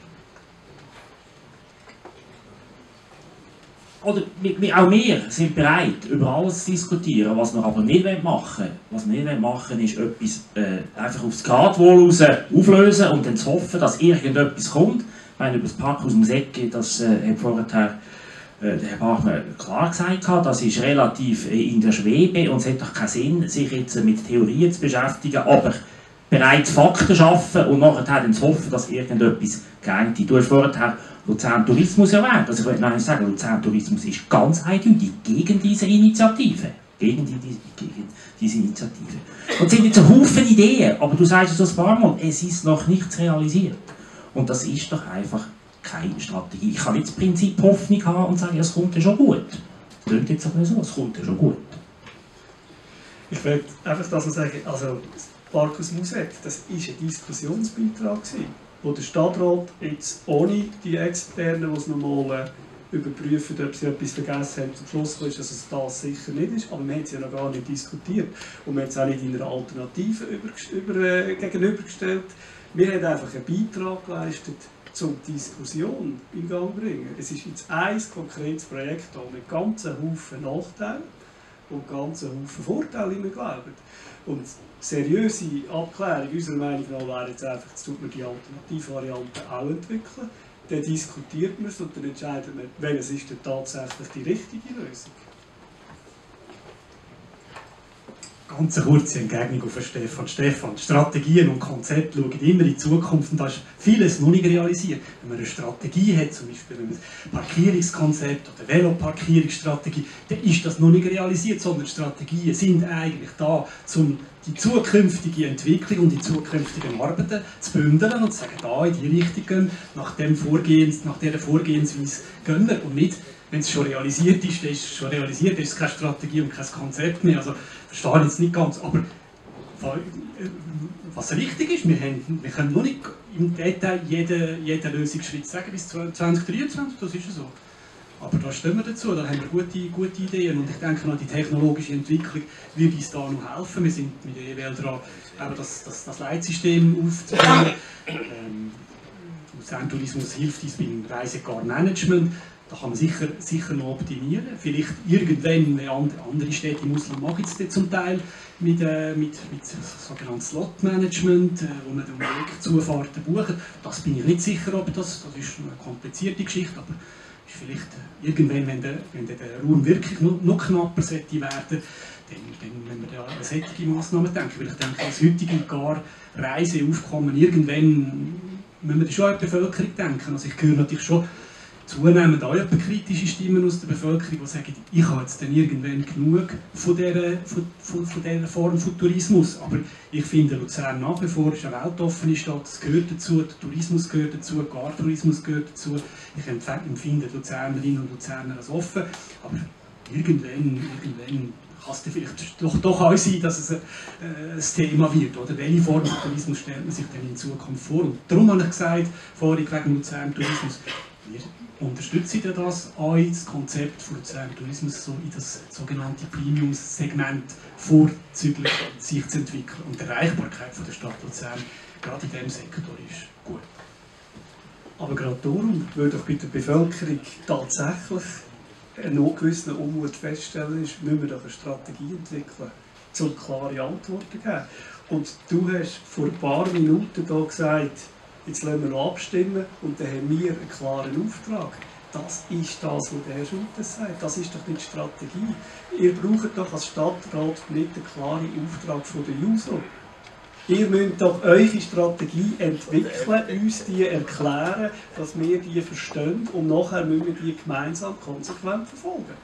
Oder auch wir sind bereit, über alles zu diskutieren. Was wir aber nicht machen wollen, was wir nicht machen wollen, ist etwas äh, einfach aufs Gradwohl raus auflösen und dann zu hoffen, dass irgendetwas kommt. Ich meine, über das Parkhaus ums Eck, das äh, hat vorher äh, der Herr Bachmann klar gesagt, das ist relativ äh, in der Schwebe, und es hat doch keinen Sinn, sich jetzt mit Theorien zu beschäftigen, aber bereits Fakten schaffen und nachher dann zu hoffen, dass irgendetwas geht. Du hast vorher Luzern Tourismus erwähnt. Also ich wollte noch sagen, Luzern Tourismus ist ganz eindeutig gegen diese Initiative. Gegen, die, die, gegen diese Initiative. Und es sind jetzt ein Haufen Ideen, aber du sagst es ein paar Mal, es ist noch nichts realisiert. Und das ist doch einfach keine Strategie. Ich kann nicht das Prinzip Hoffnung haben und sagen, es kommt ja schon gut. Das klingt jetzt aber so, es kommt ja schon gut.
Ich will einfach das sagen, also das Parkhaus Musik, das war ein Diskussionsbeitrag gewesen, wo der Stadtrat jetzt ohne die Externen, die es nochmal äh, überprüfen, ob sie etwas vergessen haben, zum Schluss kam, dass es das sicher nicht ist. Aber wir haben es ja noch gar nicht diskutiert und wir haben es auch nicht in einer Alternative über, über, äh, gegenübergestellt. Wir haben einfach einen Beitrag geleistet, um die Diskussion in Gang zu bringen. Es ist jetzt ein konkretes Projekt da mit ganzen Haufen Nachteilen und ganzen Haufen Vorteilen, wie wir glauben. Und seriöse Abklärung unserer Meinung nach wäre jetzt einfach, jetzt tut man die Alternativvariante auch entwickeln, dann diskutiert man es und dann entscheidet man, welches ist denn tatsächlich die richtige Lösung.
Ganz eine kurze Entgegnung auf Stefan. Stefan, Strategien und Konzepte schauen immer in die Zukunft, und da ist vieles noch nicht realisiert. Wenn man eine Strategie hat, zum Beispiel ein Parkierungskonzept oder eine Veloparkierungsstrategie, dann ist das noch nicht realisiert, sondern Strategien sind eigentlich da, um die zukünftige Entwicklung und die zukünftigen Arbeiten zu bündeln und zu sagen, da in die Richtung gehen, nach, dem Vorgehens, nach dieser Vorgehensweise gehen wir, und nicht, wenn es schon realisiert ist, dann ist es schon realisiert, dann ist es keine Strategie und kein Konzept mehr. Also, verstehe ich jetzt nicht ganz, aber was richtig ist, wir, haben, wir können noch nicht im Detail jeden, jeden Lösungsschritt sagen bis zwanzig dreiundzwanzig, das ist so. Aber da stehen wir dazu, da haben wir gute, gute Ideen, und ich denke noch, die technologische Entwicklung wird uns da noch helfen. Wir sind mit der E W L dran, das, das, das Leitsystem aufzubauen. Ähm, Luzern Tourismus hilft uns beim Reisegarmanagement. Da kann man sicher, sicher noch optimieren. Vielleicht irgendwann, andere Städte im Ausland machen es zum Teil mit, äh, mit, mit sogenannten Slot-Management, äh, wo man dann Zufahrten bucht. Das bin ich nicht sicher, ob das, das ist eine komplizierte Geschichte, aber ist vielleicht äh, irgendwann, wenn der, wenn der Raum wirklich noch, noch knapper sollte werden, dann, dann wenn wir da an solche Massnahmen denken. Weil ich denke, das heutige gar Reiseaufkommen irgendwann müssen wir schon an die Bevölkerung denken. Also ich höre natürlich schon zunehmend auch kritische Stimmen aus der Bevölkerung, die sagen, ich habe jetzt dann irgendwann genug von dieser, von, von, von dieser Form von Tourismus. Aber ich finde, Luzern nach wie vor ist eine weltoffene Stadt, es gehört dazu, der Tourismus gehört dazu, der Gartourismus gehört dazu. Ich empfinde Luzernerinnen und Luzerner als offen, aber irgendwann, irgendwann kann es vielleicht doch, doch auch sein, dass es ein, äh, ein Thema wird. Oder welche Form von Tourismus stellt man sich denn in Zukunft vor? Und darum habe ich gesagt, vorhin wegen Luzern-Tourismus, wir unterstützen ja das auch das Konzept von Luzern-Tourismus so in das sogenannte Premium-Segment vorzüglich sich zu entwickeln. Und die Erreichbarkeit von der Stadt Luzern gerade in diesem Sektor ist gut.
Aber gerade darum, weil doch bei der Bevölkerung tatsächlich einen gewissen Unmut feststellen ist, müssen wir doch eine Strategie entwickeln, um klare Antworten zu geben. Und du hast vor ein paar Minuten hier gesagt, jetzt lassen wir abstimmen und dann haben wir einen klaren Auftrag. Das ist das, was der Herr Schultes sagt. Das ist doch nicht die Strategie. Ihr braucht doch als Stadtrat nicht den klaren Auftrag von der JUSO. Ihr müsst doch eure Strategie entwickeln, uns die erklären, dass wir die verstehen und nachher müssen wir die gemeinsam konsequent verfolgen.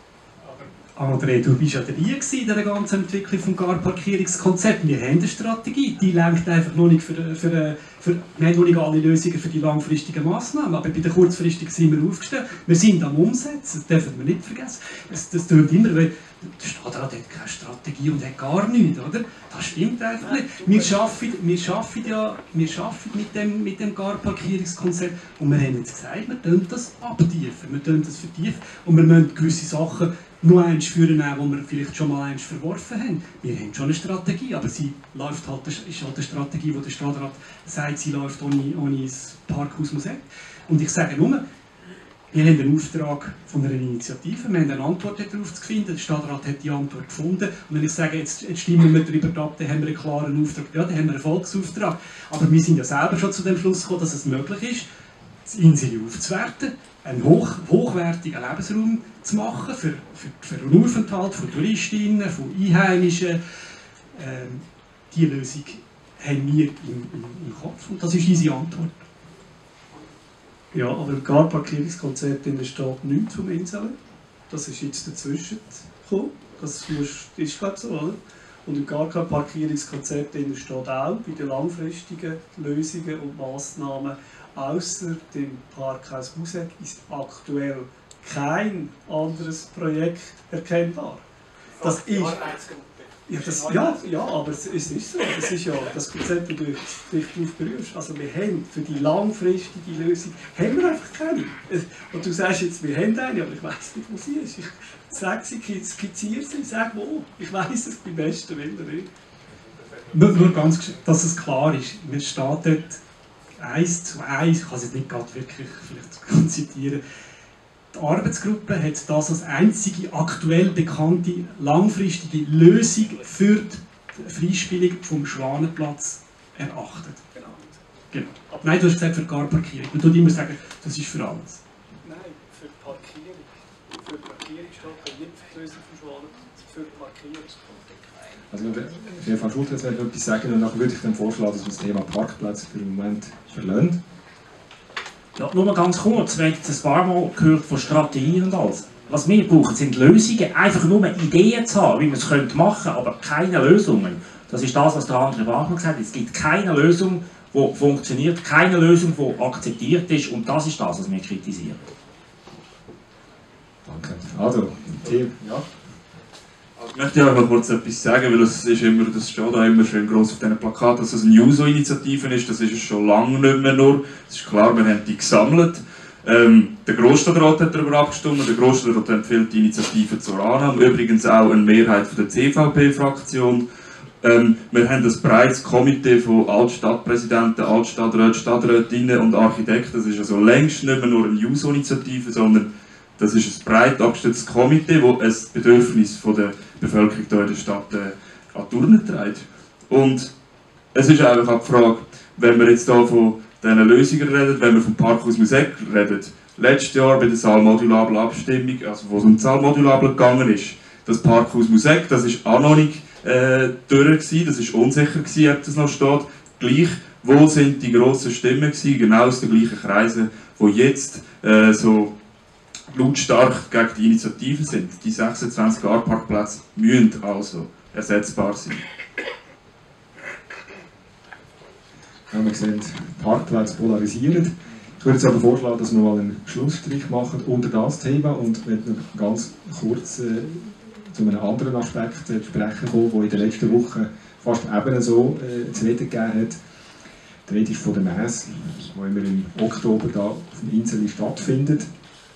André, du warst ja dabei in der ganzen Entwicklung des Garparkierungskonzepts. Wir haben eine Strategie, die lenkt einfach noch nicht für, für, für, wir haben noch nicht alle Lösungen für die langfristigen Massnahmen, aber bei den kurzfristigen sind wir aufgestellt. Wir sind am Umsetzen, das dürfen wir nicht vergessen. Das, das tut immer, weil der Stadtrat hat keine Strategie und hat gar nichts, oder? Das stimmt einfach nicht. Wir arbeiten, wir arbeiten ja wir arbeiten mit dem, mit dem Garparkierungskonzept und wir haben jetzt gesagt, wir tun das abtiefen, wir tun das vertiefen und wir müssen gewisse Sachen nur eins führen, die wir vielleicht schon mal eins verworfen haben. Wir haben schon eine Strategie, aber sie läuft halt, ist halt eine Strategie, wo der Stadtrat sagt, sie läuft ohne, ohne das Parkhaus Musik. Und ich sage nur, wir haben einen Auftrag von einer Initiative, wir haben eine Antwort darauf zu finden, der Stadtrat hat die Antwort gefunden. Und wenn ich sage, jetzt, jetzt stimmen wir darüber ab, dann haben wir einen klaren Auftrag, ja, dann haben wir einen Volksauftrag. Aber wir sind ja selber schon zu dem Schluss gekommen, dass es möglich ist, das Insel aufzuwerten, einen hoch, hochwertigen Lebensraum zu machen für, für, für einen Aufenthalt von Touristinnen, von Einheimischen. Ähm, diese Lösung haben wir im, im, im Kopf und das ist unsere Antwort.
Ja, aber im Garparkierungskonzept steht nichts vom Insel. Das ist jetzt dazwischen gekommen. Das ist glaube ich so, oder? Und im Garparkierungskonzept steht auch bei den langfristigen Lösungen und Massnahmen, außer dem Parkhaus Musek ist aktuell kein anderes Projekt erkennbar. Das ist, ja, das, ja, ja, aber es ist nicht so. Es ist ja das Konzept, das du dich darauf berührst. Also wir haben für die langfristige Lösung haben wir einfach keine. Und du sagst jetzt, wir haben eine, aber ich weiß nicht, wo sie ist. Ich sage sie, skizziere sie, sag wo. Ich weiß es beim besten Willen nicht.
Nur, nur ganz, dass es klar ist, wir stehen dort eins zu eins, ich kann es jetzt nicht gerade wirklich vielleicht zitieren. Die Arbeitsgruppe hat das als einzige aktuell bekannte langfristige Lösung für die Freispielung vom Schwanenplatz erachtet.
Genau.
Genau. Nein, du hast gesagt für die Garparkierung. Man tut immer sagen, das ist für alles.
Nein, für die Parkierung. Für die Parkierung steht nicht für die Lösung vom Schwanenplatz, für die Parkierung.
Also, Herr van Schultes wird etwas sagen und dann würde ich dann vorschlagen, dass wir das Thema Parkplätze für den Moment verlassen.
Ja, nur mal ganz kurz, wir haben jetzt ein paar Mal gehört von Strategien und alles. Was wir brauchen, sind Lösungen, einfach nur Ideen zu haben, wie man es machen könnte, aber keine Lösungen. Das ist das, was der andere Wagner gesagt hat. Es gibt keine Lösung, die funktioniert, keine Lösung, die akzeptiert ist und das ist das, was wir kritisieren.
Danke. Also, Team, ja.
Ich möchte ja noch kurz etwas sagen, weil es ist immer, das steht da immer schön gross auf diesen Plakaten, dass es eine JUSO-Initiative ist. Das ist es schon lange nicht mehr nur. Es ist klar, wir haben die gesammelt. Ähm, der Grossstadtrat hat darüber abgestimmt. Der Grossstadtrat empfiehlt die Initiative zur Annahme. Übrigens auch eine Mehrheit von der C V P-Fraktion. Ähm, wir haben ein breites Komitee von Altstadtpräsidenten, Altstadträten, Stadträtinnen und Architekten. Das ist also längst nicht mehr nur eine JUSO-Initiative, sondern das ist ein breit abgestütztes Komitee, das ein Bedürfnis von der Bevölkerung hier in der Stadt äh, an die Urne trägt. Und es ist einfach auch die Frage, wenn wir jetzt hier von diesen Lösungen reden, wenn wir vom Parkhaus Musek reden, letztes Jahr bei der Saalmodulablen Abstimmung, also wo es um die Saalmodulablen gegangen ist, das Parkhaus Musek, das ist auch noch nicht äh, durch gewesen, das ist unsicher gewesen, ob das noch steht. Gleich Wo sind die grossen Stimmen gewesen, genau aus den gleichen Kreisen, die jetzt äh, so lautstark gegen die Initiative sind? Die sechsundzwanzig Carparkplätze müssen also ersetzbar sein.
Ja, wir sehen, die Parkplätze polarisieren. Ich würde jetzt aber vorschlagen, dass wir mal einen Schlussstrich machen unter das Thema und möchte noch ganz kurz äh, zu einem anderen Aspekt äh, sprechen kommen, der in den letzten Wochen fast ebenso äh, zu reden gegeben hat. Die Rede ist von der Messe, die immer im Oktober da auf dem Insel stattfindet.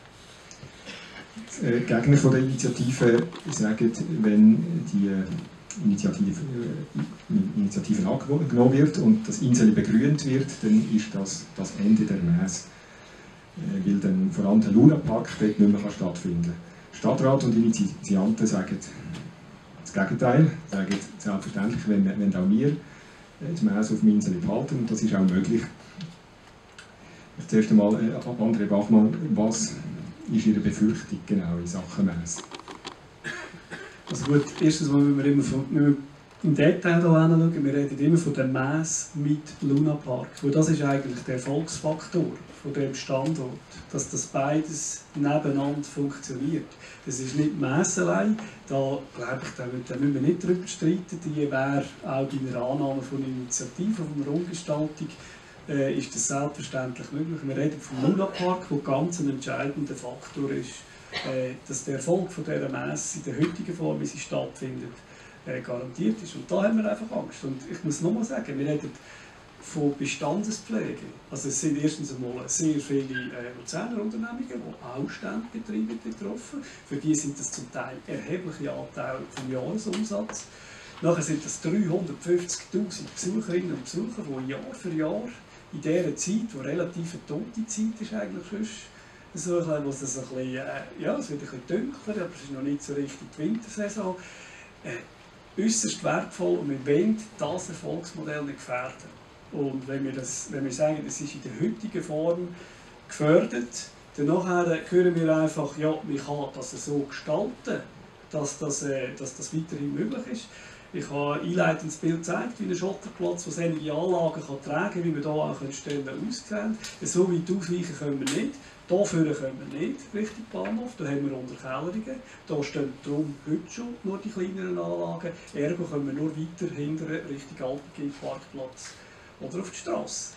Die äh, Gegner von der Initiative sagen, wenn die äh, Initiative, äh, Initiative angenommen wird und das Insel begrünt wird, dann ist das das Ende der Messe. Äh, weil dann vor allem der Lunapark dort nicht mehr stattfinden kann. Stadtrat und Initianten sagen das Gegenteil, sagen selbstverständlich, wenn, wenn auch wir die Messe auf dem Insel behalten, und das ist auch möglich. Zuerst einmal, äh, André Bachmann, was ist Ihre Befürchtung genau in Sachen Messe?
Also gut, erstens mal müssen wir immer von, müssen wir im Detail hier hinschauen. Wir reden immer von der Messe mit Lunapark. Und das ist eigentlich der Erfolgsfaktor von dem Standort, dass das beides nebeneinander funktioniert. Das ist nicht die Messe allein. Da, glaube ich, da, da müssen wir nicht darüber streiten. Die wäre auch bei einer Annahme von Initiativen, von einer Umgestaltung, äh, ist das selbstverständlich möglich. Wir reden vom Lunapark, der ganz ein entscheidender Faktor ist, äh, dass der Erfolg von dieser Messe in der heutigen Form, wie sie stattfindet, äh, garantiert ist. Und da haben wir einfach Angst. Und ich muss nochmal sagen, wir reden von Bestandespflege. Also es sind erstens einmal sehr viele äh, Luzerner Unternehmungen, die auch Standbetriebe betroffen. Für die sind das zum Teil erhebliche Anteile vom Jahresumsatz. Nachher sind das dreihundertfünfzigtausend Besucherinnen und Besucher, die Jahr für Jahr in dieser Zeit, die relativ eine tote Zeit ist eigentlich sonst, so ein bisschen, wo es das ein bisschen, äh, ja, es wird ein bisschen dunkler, aber es ist noch nicht so richtig die Wintersaison. Äh, äußerst wertvoll und wir wollen das Erfolgsmodell nicht gefährden. Und wenn wir, das, wenn wir sagen, das ist in der heutigen Form gefördert, dann nachher hören wir einfach, ja, man kann das so gestalten, dass das, äh, dass das weiterhin möglich ist. Ich habe ein einleitendes Bild gezeigt, wie ein Schotterplatz, der sämtliche Anlagen kann tragen kann, wie wir hier auch Stellen aussehen. So weit ausweichen können wir nicht. Hier vorne können wir nicht, Richtung Bahnhof, da haben wir Unterkellerungen. Da stehen darum heute schon nur die kleineren Anlagen. Ergo können wir nur weiter hinten Richtung Alpengate-Parkplatz oder auf die Straße.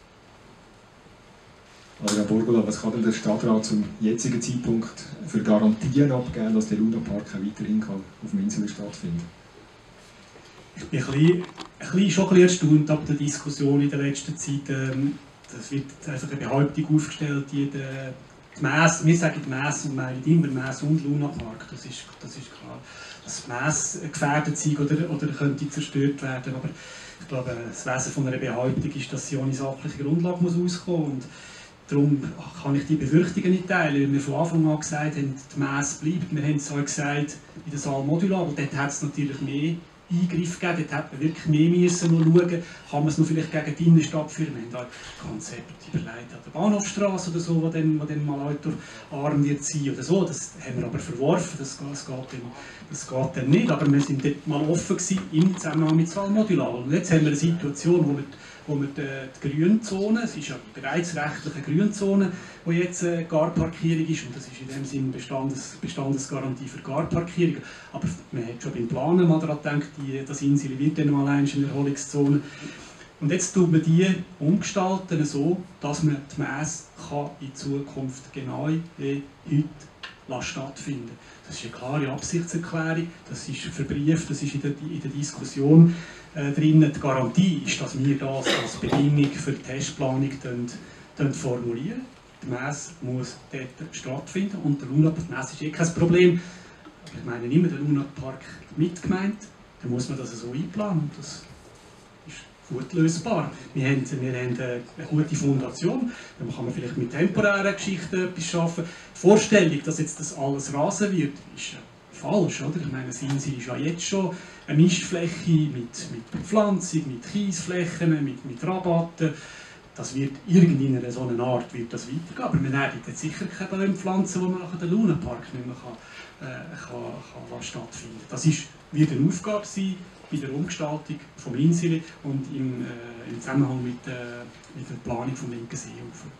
Adrian Burgola, was kann denn der Stadtrat zum jetzigen Zeitpunkt für Garantien abgeben, dass der Lunapark auch weiterhin kann auf dem Insel stattfinden kann?
Ich bin ein bisschen, ein bisschen, schon ein bisschen erstaunt ab der Diskussion in der letzten Zeit. Ähm, das wird einfach eine Behauptung aufgestellt, die, die, die Messe, wir sagen die Messe und meinen immer Messe und Lunapark, das ist, das ist klar. Dass die Messe gefährdet sei oder, oder könnte zerstört werden. Aber ich glaube, das Wesen von einer Behauptung ist, dass sie ohne sachliche Grundlage muss auskommen muss. Darum kann ich die Befürchtungen nicht teilen, weil wir von Anfang an gesagt haben, die Messe bleibt. Wir haben es auch gesagt in der Saal Modular, aber dort hat es natürlich mehr Eingriff gegeben, dort hätte man wirklich mehr müssen noch schauen, kann man es noch vielleicht gegen die Innenstadt führen. Wir haben da Konzepte überlegt an der Bahnhofstrasse oder so, wo dann, wo dann mal autoarm wird sein oder so. Das haben wir aber verworfen, das, das, geht dann, das geht dann nicht. Aber wir sind dort mal offen gewesen im Zusammenhang mit Saal Modular. Und jetzt haben wir eine Situation, wo wir wo wir die, die Grünzone, es ist ja bereits rechtliche Grünzone, wo jetzt äh, Garparkierung ist, und das ist in dem Sinne Bestandes, Bestandesgarantie für Garparkierung. Aber man hat schon beim Planen mal daran gedacht, die, das Insel wird dann mal eine Erholungszone. Und jetzt tun wir die umgestalten so, dass man die Messe kann in Zukunft genau wie heute stattfinden kann. Das ist eine klare Absichtserklärung, das ist verbrieft, das ist in der, in der Diskussion äh, drin. Die Garantie ist, dass wir das als Bedingung für die Testplanung dann, dann formulieren. Die Messe muss dort stattfinden und der Lunapark, die Messe ist eh kein Problem. Aber ich meine immer, der Lunapark mitgemeint, dann muss man das so einplanen. Das ist gut lösbar. Wir haben, wir haben eine gute Fundation, dann kann man vielleicht mit temporären Geschichten etwas schaffen. Die Vorstellung, dass jetzt das alles rasen wird, ist falsch. Oder? Ich meine, das Insel ist ja jetzt schon eine Mischfläche mit, mit Bepflanzung, mit Kiesflächen, mit, mit Rabatten. Das wird in einer so einer Art wird das weitergehen. Aber wir werden jetzt sicher keine Bäume pflanzen, die man nachher den Lunapark nicht mehr kann, äh, kann, kann stattfinden kann. Das ist, wird eine Aufgabe sein bei der Umgestaltung vom Inseli und im, äh, im Zusammenhang mit, äh, mit der Planung vom linken Seeufer.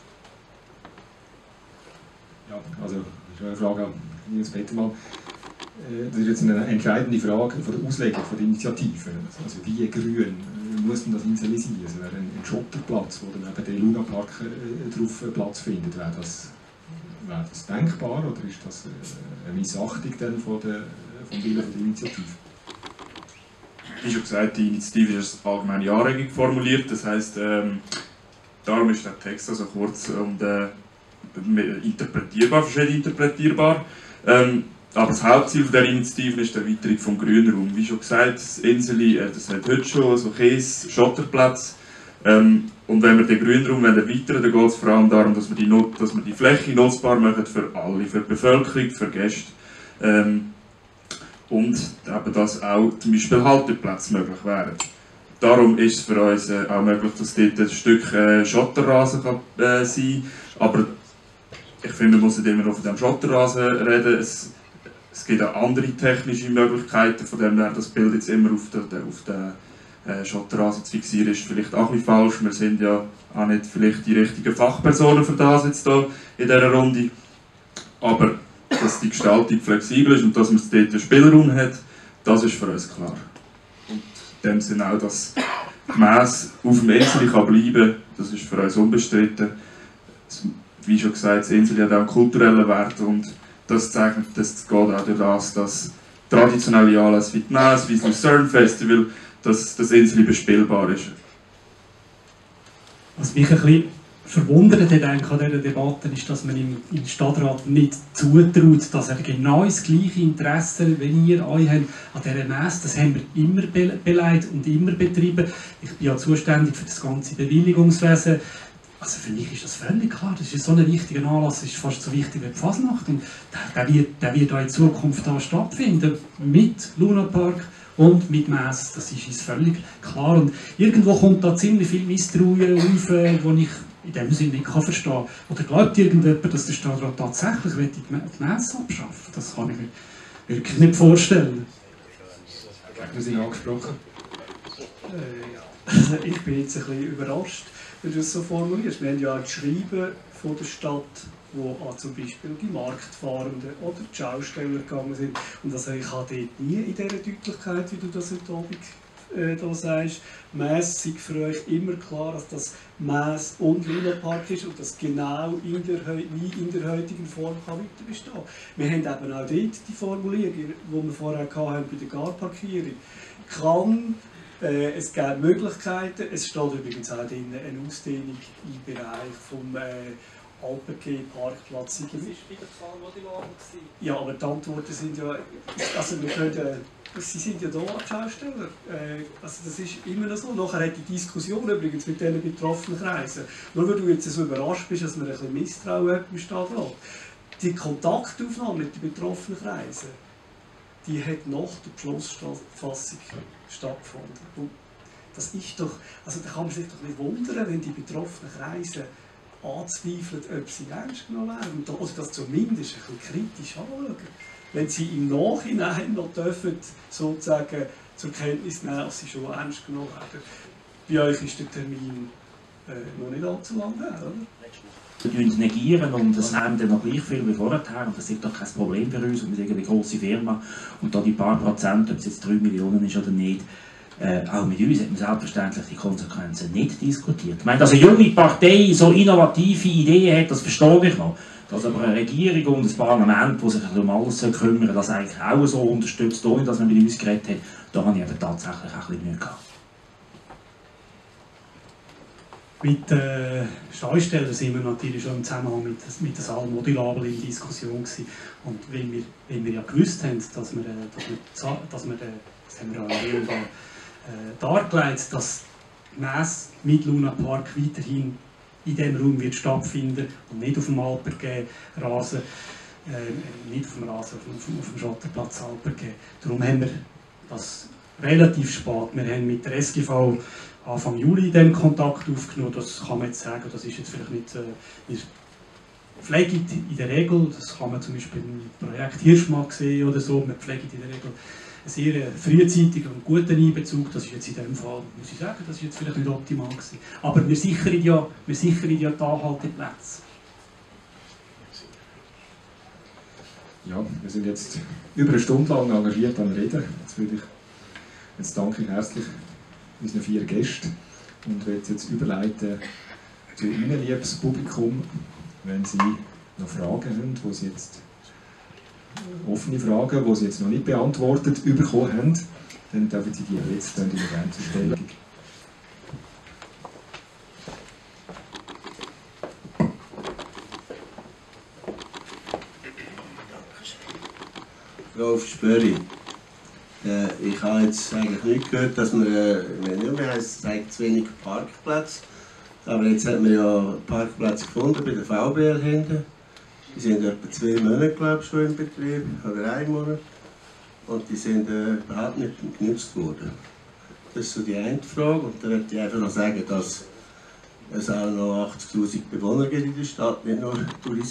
Ja, also das ist eine Frage an Nils Petermann. Das ist jetzt eine entscheidende Frage von der Auslegung von der Initiative. Also wie grün muss denn das Inseli sein? Also wäre ein Schotterplatz, wo dann eben der Lunapark äh, drauf Platz findet, wäre das, wäre das denkbar oder ist das eine Missachtung dann von der, vom Willen der Initiative?
Wie schon gesagt, die Initiative ist als allgemeine Anregung formuliert, das heisst, ähm, darum ist der Text also kurz und äh, interpretierbar, verschieden interpretierbar. Ähm, aber das Hauptziel der Initiative ist die Erweiterung vom Grünraum. Wie schon gesagt, das Inseli, äh, das hat heute schon so Käse, Schotterplatz. Ähm, und wenn wir den Grünraum erweitern, dann geht es vor allem darum, dass wir die, Not dass wir die Fläche nutzbar machen für alle, für die Bevölkerung, für Gäste. Ähm, und eben, dass auch zum Beispiel Halteplätze möglich wären. Darum ist es für uns äh, auch möglich, dass dort ein Stück äh, Schotterrasen kann, äh, sein kann. Aber ich finde, man muss nicht immer noch von dem Schotterrasen reden. Es, es gibt auch andere technische Möglichkeiten, von dem her das Bild jetzt immer auf den, auf den äh, Schotterrasen zu fixieren, ist vielleicht auch ein bisschen falsch. Wir sind ja auch nicht vielleicht die richtigen Fachpersonen für das jetzt hier in dieser Runde. Aber dass die Gestaltung flexibel ist und dass man dort einen Spielraum hat, das ist für uns klar. Und in dem Sinne auch, dass die Messe auf dem Inseli kann bleiben, das ist für uns unbestritten. Wie schon gesagt, das Inseli hat auch einen kulturellen Wert und das zeichnet, das geht auch durch das, dass traditionelle Anlässe wie die Messe, wie das Lucerne Festival, dass das Inseli bespielbar ist.
Was mich ein bisschen verwundert hat an dieser Debatte ist, dass man im, im Stadtrat nicht zutraut, dass er genau das gleiche Interesse, wenn ihr euch habt, an dieser Messe, das haben wir immer be beleidigt und immer betrieben. Ich bin ja zuständig für das ganze Bewilligungswesen. Also für mich ist das völlig klar, das ist so ein wichtiger Anlass, das ist fast so wichtig wie die Fasnacht. Und der, der, wird, der wird auch in Zukunft da stattfinden, mit Lunapark und mit Messe, das ist uns völlig klar. Und irgendwo kommt da ziemlich viel Misstrauen auf, wo ich in dem Sinne nicht kann verstehen kann. Oder glaubt irgendjemand, dass der Stadtrat tatsächlich die Messe abschaffen? Das kann ich mir wirklich nicht vorstellen.
Wir sind angesprochen.
Äh, ja. Also ich bin jetzt ein bisschen überrascht, wenn du das so formulierst. Wir haben ja auch Schreiben von der Stadt, wo auch zum Beispiel die Marktfahrenden oder die Schausteller gegangen sind. Und also ich habe dort nie in dieser Deutlichkeit, wie du das heute Abend äh, da sagst, Messe sei für euch immer klar, dass das Messe und Lunapark ist und das genau in der, wie in der heutigen Form kann weiter bestehen. Wir haben eben auch dort die Formulierung, die wir vorher hatten bei der Garparkierung. Kann, äh, es gibt Möglichkeiten, es steht übrigens auch drin eine Ausdehnung im Bereich vom äh, Alpengeh-Parkplatz. Das war bei der Zahlmodellierung. Ja, aber die Antworten sind ja, also wir können, äh, sie sind ja da, die Schausteller. Äh, also das ist immer noch so. Nachher hat die Diskussion übrigens mit diesen betroffenen Kreisen. Nur weil du jetzt so überrascht bist, dass man ein bisschen Misstrauen hat im Stadtrat. Die Kontaktaufnahme mit den betroffenen Kreisen, die hat nach der Beschlussfassung stattgefunden. Und das ist doch, also da kann man sich doch nicht wundern, wenn die betroffenen Kreise anzweifeln, ob sie ernst genommen werden. Oder das zumindest ein bisschen kritisch anschauen. Wenn sie im Nachhinein noch dürfen, sozusagen zur Kenntnis nehmen, dass sie schon ernst genommen werden. Bei euch ist der Termin äh, noch nicht allzu lang her, oder?
Wir negieren und das haben dann noch gleich viel wie vorher und das ist doch kein Problem für uns und wir sind eine grosse Firma und da die paar Prozent, ob es jetzt drei Millionen ist oder nicht, äh, auch mit uns hat man selbstverständlich die Konsequenzen nicht diskutiert. Ich meine, dass eine junge Partei so innovative Ideen hat, das verstehe ich noch. Dass aber eine Regierung und ein Parlament, das sich um alles kümmern, das eigentlich auch so unterstützt, ohne dass man mit uns geredet hat, da habe ich eben tatsächlich auch ein bisschen Mühe gehabt.
Mit den äh, Steuerstellern sind wir natürlich schon im Zusammenhang mit, mit dem Salmodi-Label in Diskussion gewesen. Und wenn wir, wenn wir ja gewusst haben, dass wir, dass wir, dass wir das haben wir auch in der äh, dargelegt, dass die Messe mit Lunapark weiterhin in diesem Raum wird stattfinden und nicht auf dem Alpergeh-Rasen, äh, nicht auf dem Rasen, auf dem, auf dem Schotterplatz Alpergeh. Darum haben wir das relativ spät. Wir haben mit der S G V Anfang Juli den Kontakt aufgenommen, das kann man jetzt sagen, das ist jetzt vielleicht nicht äh, pflegt in der Regel, das kann man zum Beispiel im Projekt Hirschmark sehen oder so, man pflegt in der Regel sehr frühzeitigen und guten Einbezug. Das ist jetzt in dem Fall, muss ich sagen, das ist jetzt vielleicht nicht optimal gewesen. Aber wir sichern ja, wir sichern ja die Anhalteplätze.
Ja, wir sind jetzt über eine Stunde lang engagiert am Reden. Jetzt, würde ich, jetzt danke ich herzlich unseren vier Gästen und werde jetzt überleiten zu Ihnen, liebes Publikum, wenn Sie noch Fragen haben, wo Sie jetzt offene Fragen, die Sie jetzt noch nicht beantwortet bekommen haben, dann dürfen Sie die jetzt dann gerne zur Stellung.
Rolf Spöri. Äh, ich habe jetzt eigentlich nicht gehört, dass wir, äh, wir, wir haben es zu wenig Parkplätze, aber jetzt hat man ja Parkplätze gefunden bei der V B L hinten. Die sind etwa zwei Monate, glaube ich, schon im Betrieb, oder ein Monat. Und die sind äh, überhaupt nicht genutzt worden. Das ist so die eine Frage. Und dann möchte ich einfach noch sagen, dass es auch noch achtzigtausend Bewohner gibt in der Stadt, nicht nur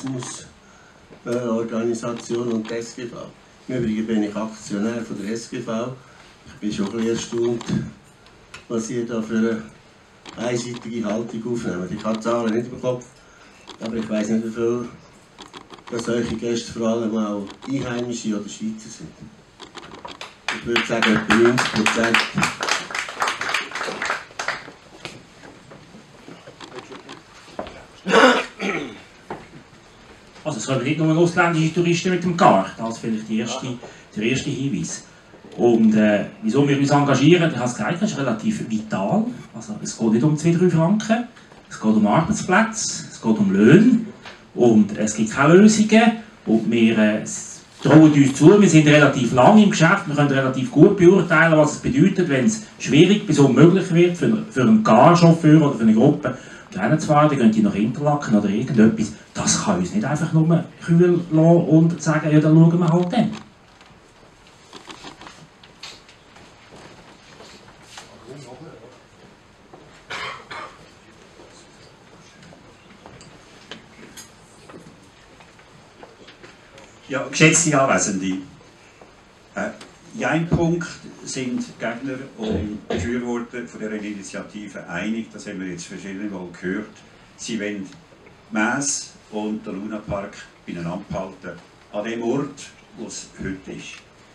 Tourismusorganisation und S G V. Im Übrigen bin ich Aktionär von der S G V. Ich bin schon ein bisschen erstaunt, was ihr da für eine einseitige Haltung aufnehmt. Ich habe die Zahlen nicht im Kopf, aber ich weiß nicht, wie viel dass eure Gäste vor allem auch Einheimische oder Schweizer sind. Ich würde sagen, etwa neunzig Prozent.
Also es kommen nicht nur ausländische Touristen mit dem Kar, das ist vielleicht der erste, der erste Hinweis. Und äh, wieso wir uns engagieren, ich habe es gesagt, das ist relativ vital. Also, es geht nicht um zwei, drei Franken, es geht um Arbeitsplätze, es geht um Löhne und es gibt keine Lösungen. Und wir äh, trauen uns zu, wir sind relativ lange im Geschäft, wir können relativ gut beurteilen, was es bedeutet, wenn es schwierig bis unmöglich wird für, für einen Car-Chauffeur oder für eine Gruppe zu fahren, dann gehen die nach Interlaken oder irgendetwas. Das kann uns nicht einfach nur kühlen lassen und sagen, ja, dann schauen wir halt dann.
Ja, geschätzte Anwesende, äh, in einem Punkt sind Gegner und Befürworter von dieser Initiative einig, das haben wir jetzt verschiedene Mal gehört. Sie wollen Maas und den Lunapark beieinander halten, an dem Ort, wo es heute ist.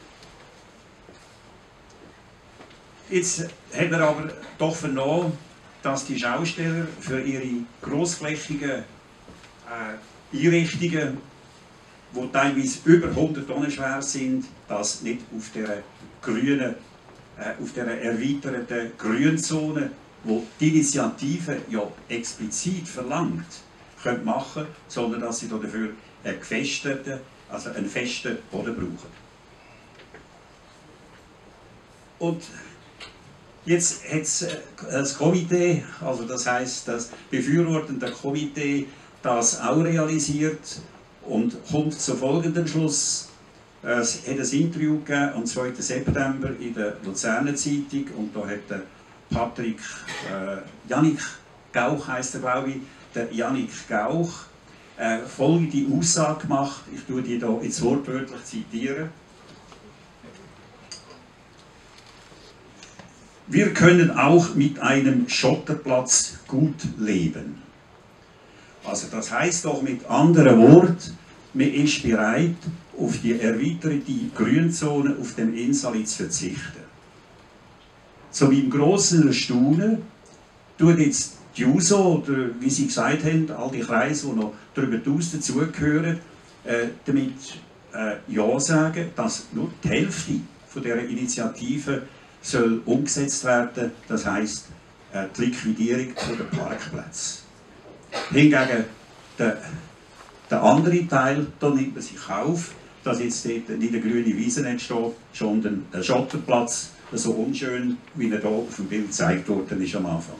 Jetzt haben wir aber doch vernommen, dass die Schausteller für ihre grossflächigen äh, Einrichtungen, die teilweise über hundert Tonnen schwer sind, das nicht auf der grünen, äh, auf der erweiterten Grünzone, wo die Initiative ja explizit verlangt, können machen, sondern dass sie dafür einen gefestigten, also einen festen Boden brauchen. Und jetzt hat es das Komitee, also das heisst das befürwortende Komitee, das auch realisiert und kommt zum folgenden Schluss. Es hat ein Interview gegeben am zweiten September in der Luzerner Zeitung und da hat der Patrick äh, Jannik Gauch, heisst er glaube ich, der Jannik Gauch, äh, folgende Aussage gemacht. Ich tue die hier jetzt wortwörtlich zitieren. Wir können auch mit einem Schotterplatz gut leben. Also das heisst doch mit anderen Worten, man ist bereit, auf die erweiterte Grünzone auf dem Insali zu verzichten. Zu meinem grossen Erstaunen tut jetzt die JUSO, oder wie Sie gesagt haben, all die Kreise, die noch darüber hinaus dazugehören, äh, damit äh, Ja sagen, dass nur die Hälfte von dieser Initiative soll umgesetzt werden, das heisst äh, die Liquidierung der Parkplätze. Hingegen der, der andere Teil, da nimmt man sich auf, dass jetzt dort nicht eine grüne Wiese entsteht, sondern ein Schotterplatz, so unschön, wie er hier auf dem Bild gezeigt worden ist am Anfang.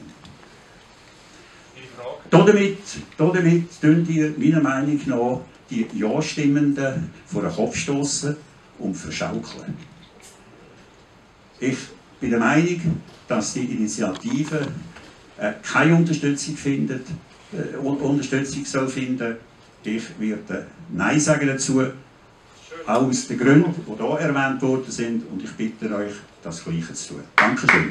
Damit, damit tun ihr meiner Meinung nach die Ja-Stimmenden vor den Kopf stoßen und verschaukeln. Ich bin der Meinung, dass die Initiative äh, keine Unterstützung findet, äh, Unterstützung soll finden. Ich werde Nein sagen dazu. auch aus den Gründen, die hier erwähnt worden sind. Und ich bitte euch, das Gleiche zu tun. Dankeschön.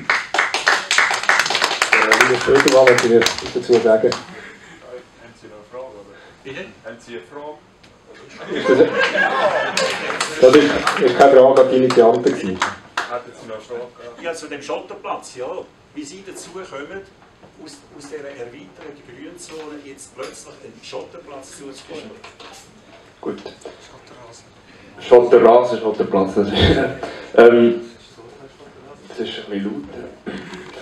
Liebe Schröder, was möchte ich dazu sagen?
Haben Sie noch eine Frage? Oder? Bitte? Haben Sie eine Frage?
Das war keine Frage an die Initianten.
Hätten Sie noch eine Frage?
Ja, zu dem Schotterplatz, ja. Wie Sie dazu kommen, aus, aus dieser erweiterten Grünzone jetzt plötzlich einen Schotterplatz zuzuführen.
Gut. Schotterrasen, Schotterplatz. Das ist, ähm, das ist ein bisschen laut.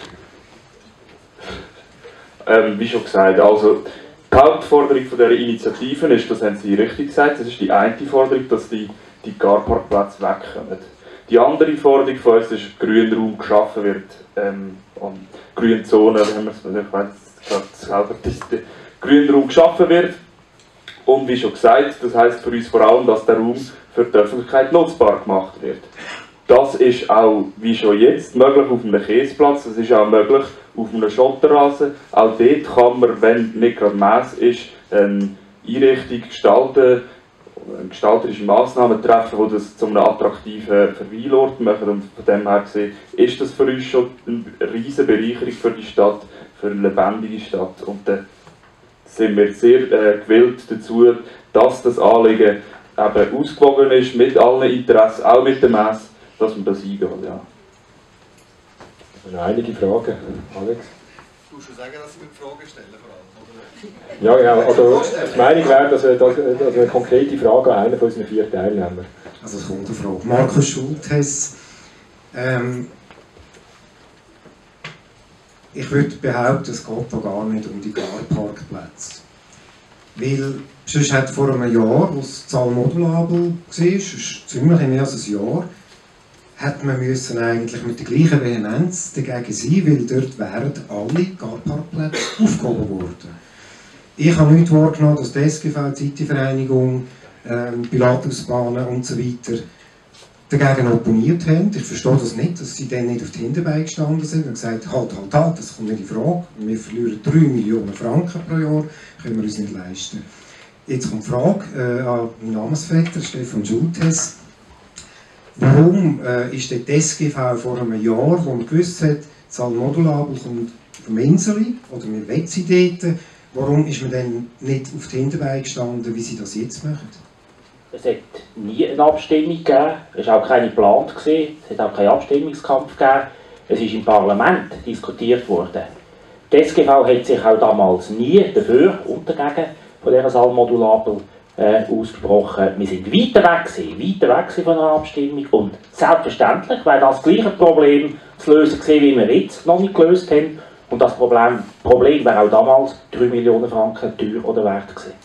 Ähm, wie schon gesagt, also die Hauptforderung von dieser Initiative ist, das haben Sie richtig gesagt, das ist die eine Forderung, dass die, die Carparkplätze wegkommen. Die andere Forderung von uns ist, dass Grünraum geschaffen wird, ähm, und Grünzonen, wie haben wir es, ich weiß gerade selber, dass der Grünraum geschaffen wird. Und wie schon gesagt, das heisst für uns vor allem, dass der Raum für die Öffentlichkeit nutzbar gemacht wird. Das ist auch, wie schon jetzt, möglich auf einem Kiesplatz, das ist auch möglich auf einem Schotterrasen. Auch dort kann man, wenn nicht gerade Mess ist, eine Einrichtung gestalten, gestalterische Massnahmen treffen, die das zu einem attraktiven Verweilort machen. Und von dem her gesehen ist das für uns schon eine riesige Bereicherung für die Stadt, für eine lebendige Stadt. Und dann sind wir sehr äh, gewillt dazu, dass das Anliegen eben ausgewogen ist, mit allen Interessen, auch mit dem Mess, dass man das eingeht. Ja. Einige Fragen, Alex?
Du musst schon sagen, dass Sie mir Fragen stellen, vor allem, oder?
Ja, ja, also die Meinung wäre, dass wir, dass, dass wir eine konkrete Frage an einen von unseren vier Teilnehmern.
Also es kommt eine Frage. Markus Schultes. Ähm, ich würde behaupten, es geht da gar nicht um die Carparkplätze. Weil, sonst hat vor einem Jahr, als das Zahlmodulabel war, ist ziemlich mehr als ein Jahr, hätte man müssen eigentlich mit der gleichen Vehemenz dagegen sein, weil dort wären alle Carparkplätze aufgehoben worden. Ich habe nicht wahrgenommen, dass die S G V, die City-Vereinigung, ähm, Pilatusbahnen und so weiter dagegen opponiert haben. Ich verstehe das nicht, dass sie dann nicht auf die Hinterbeine gestanden sind und gesagt haben, halt, halt, halt, das kommt nicht in Frage. Wir verlieren drei Millionen Franken pro Jahr, können wir uns nicht leisten. Jetzt kommt die Frage äh, an meinen Namensvetter, Stefan Schultes. Warum äh, ist die S G V vor einem Jahr, wo man gewusst hat, das Zahlmodulabel kommt vom Inseli, oder wir wollen sie dort, warum ist man dann nicht auf die Hinterbeine gestanden, wie sie das jetzt machen?
Es hat nie eine Abstimmung gegeben, es war auch keine geplant, es hat auch keinen Abstimmungskampf gegeben, es ist im Parlament diskutiert worden. Die S G V hat sich auch damals nie dafür und dagegen von dieser Zahlmodulabel äh, ausgesprochen. Wir sind weiter weg gewesen, weiter weg von einer Abstimmung und selbstverständlich wäre das gleiche Problem zu lösen gewesen, wie wir jetzt noch nicht gelöst haben. Und das Problem, Problem wäre auch damals drei Millionen Franken teuer oder wert gewesen.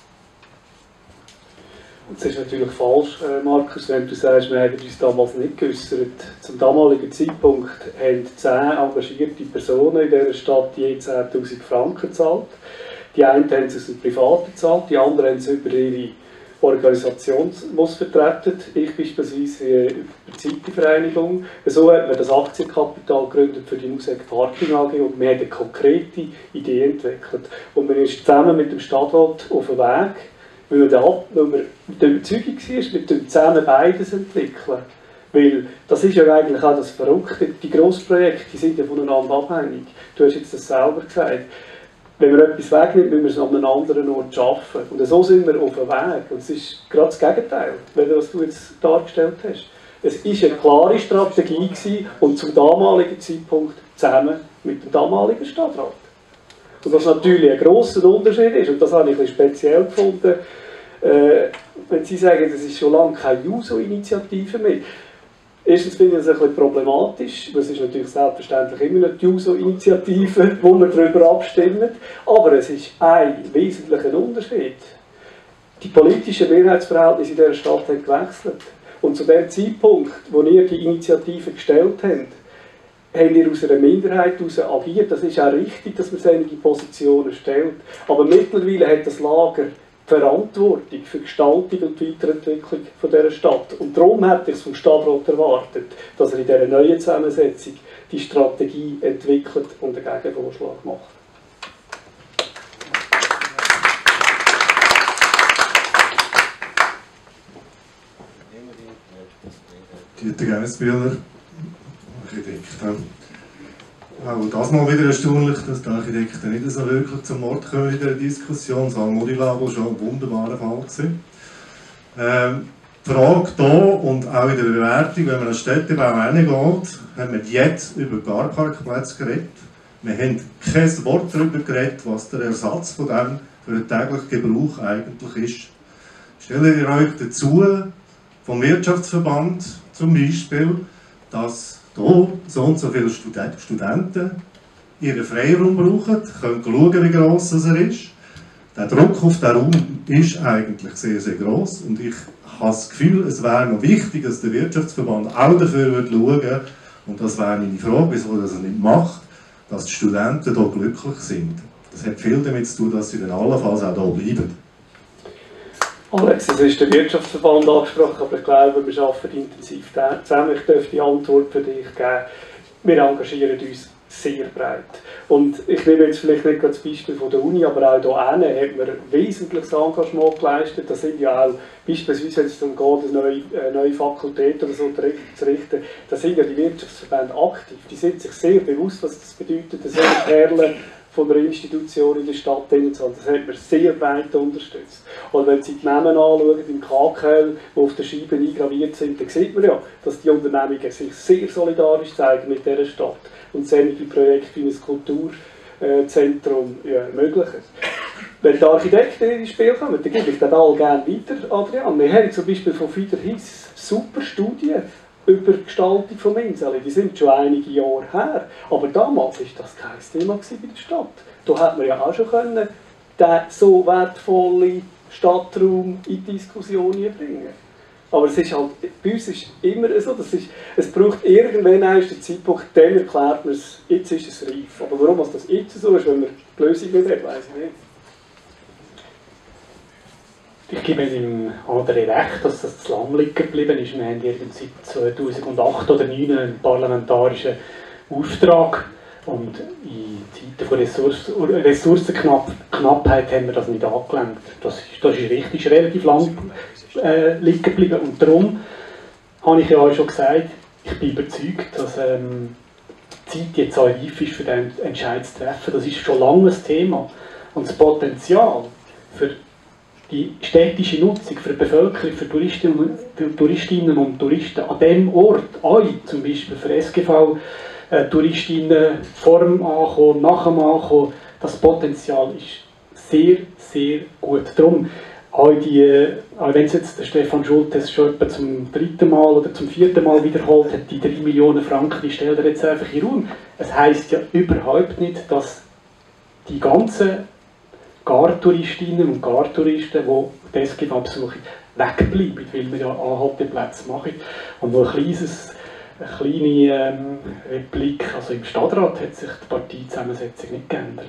Es ist natürlich falsch, Markus, wenn du sagst, wir haben uns damals nicht geäußert. Zum damaligen Zeitpunkt haben zehn engagierte Personen in dieser Stadt je zehntausend Franken gezahlt. Die einen haben es aus dem Privaten gezahlt, die anderen haben es über ihre Organisation vertreten. Ich beispielsweise über die City-Vereinigung. So hat man das Aktienkapital gegründet für die Musik Parking A G und wir haben eine konkrete Idee entwickelt. Und man ist zusammen mit dem Stadtrat auf dem Weg, weil man, da, weil man mit der Überzeugung war, wir zusammen beides entwickeln. Weil das ist ja eigentlich auch das Verrückte. Die Grossprojekte die sind ja voneinander abhängig. Du hast jetzt das selber gesagt. Wenn man etwas wegnimmt, müssen wir es an einem anderen Ort schaffen. Und so sind wir auf dem Weg. Und es ist gerade das Gegenteil, was du jetzt dargestellt hast. Es war eine klare Strategie gewesen, und zum damaligen Zeitpunkt zusammen mit dem damaligen Stadtrat. Und was natürlich ein grosser Unterschied ist, und das habe ich ein bisschen speziell gefunden, äh, wenn Sie sagen, das ist schon lange keine Juso-Initiative mehr. Erstens finde ich das ein bisschen problematisch, weil es ist natürlich selbstverständlich immer noch die Juso-Initiative, wo wir darüber abstimmen, aber es ist ein wesentlicher Unterschied. Die politischen Mehrheitsverhältnisse in dieser Stadt haben gewechselt. Und zu dem Zeitpunkt, wo ihr die Initiative gestellt habt, haben wir aus einer Minderheit heraus agiert. Das ist auch richtig, dass man solche Positionen stellt. Aber mittlerweile hat das Lager die Verantwortung für die Gestaltung und die Weiterentwicklung von dieser Stadt. Und darum hätte ich es vom Stadtrat erwartet, dass er in dieser neuen Zusammensetzung die Strategie entwickelt und einen Gegenvorschlag macht.
Nehmen wir
Dieter Geissbühler, Architekt. Auch das mal wieder erstaunlich, dass die Architekten nicht so wirklich zum Wort kommen in dieser Diskussion. Das Almodi-Labo war schon ein wunderbarer Fall. Ähm, die Frage hier und auch in der Bewertung, wenn man an Städtebau hingeht, haben wir jetzt über Carparkplätze geredet. Wir haben kein Wort darüber geredet, was der Ersatz von dem für den täglichen Gebrauch eigentlich ist. Stellt ihr euch dazu, vom Wirtschaftsverband zum Beispiel, dass hier so und so viele Studenten ihren Freiraum brauchen, können schauen, wie gross er ist. Der Druck auf den Raum ist eigentlich sehr, sehr gross und ich habe das Gefühl, es wäre noch wichtig, dass der Wirtschaftsverband auch dafür schauen würde, und das wäre meine Frage, wieso er das nicht macht, dass die Studenten hier glücklich sind. Das hat viel damit zu tun, dass sie dann allenfalls auch hier bleiben.
Alex, es ist der Wirtschaftsverband angesprochen, aber ich glaube, wir arbeiten intensiv zusammen. Ich darf die Antwort für dich geben. Wir engagieren uns sehr breit. Und ich nehme jetzt vielleicht nicht das Beispiel von der Uni, aber auch hier hinten hat man wesentliches Engagement geleistet. Das sind ja auch, beispielsweise wenn es darum geht, eine neue, eine neue Fakultät oder so zu richten, da sind ja die Wirtschaftsverbände aktiv. Die sind sich sehr bewusst, was das bedeutet, das sind Perlen von einer Institution in der Stadt zu haben. Das hat man sehr weit unterstützt. Und wenn Sie die Namen anschauen, im K K L, die auf den Scheiben eingraviert sind, dann sieht man ja, dass die Unternehmungen sich sehr solidarisch zeigen mit dieser Stadt und solche Projekte wie ein Kulturzentrum ja, ermöglichen. Wenn die Architekten ins Spiel kommen, dann gebe ich das all gerne weiter, Adrian. Wir haben zum Beispiel von Fieder Hiss super Studien über die Gestaltung von Insel. Die sind schon einige Jahre her. Aber damals war das kein Thema bei der Stadt. Da hätte man ja auch schon können, den so wertvollen Stadtraum in die Diskussion bringen. Aber es ist halt, bei uns ist immer so, das ist, es braucht irgendwann einen Zeitpunkt, dann erklärt man es, jetzt ist es reif. Aber warum das jetzt so ist, wenn man die Lösung nicht hat, weiss ich nicht.
Ich gebe dem André recht, dass das zu lang liegen geblieben ist. Wir haben seit zweitausendacht oder zweitausendneun einen parlamentarischen Auftrag und in Zeiten von Ressourcen, Ressourcenknappheit haben wir das nicht angelenkt. Das ist, das ist richtig, ist relativ lang äh, liegen geblieben und darum habe ich ja auch schon gesagt, ich bin überzeugt, dass ähm, die Zeit jetzt auch reif ist, für den Entscheid zu treffen. Das ist schon lange ein Thema und das Potenzial für die städtische Nutzung für die Bevölkerung, für Touristinnen, für Touristinnen und Touristen an diesem Ort, euch zum Beispiel für S G V-Touristinnen, vor dem Ankommen, nach dem Ankommen, das Potenzial ist sehr, sehr gut. Darum, auch die, auch wenn es jetzt der Stefan Schultes schon etwa zum dritten Mal oder zum vierten Mal wiederholt hat, die drei Millionen Franken, die stellt er jetzt einfach in den Raum. Es heisst ja überhaupt nicht, dass die ganzen Gartouristinnen und Gartouristen, die die S G V besuchen, wegbleiben, weil wir ja Anhalteplätze machen. Und noch ein kleines, eine kleine ähm, Replik, also im Stadtrat hat sich die Parteizusammensetzung nicht geändert.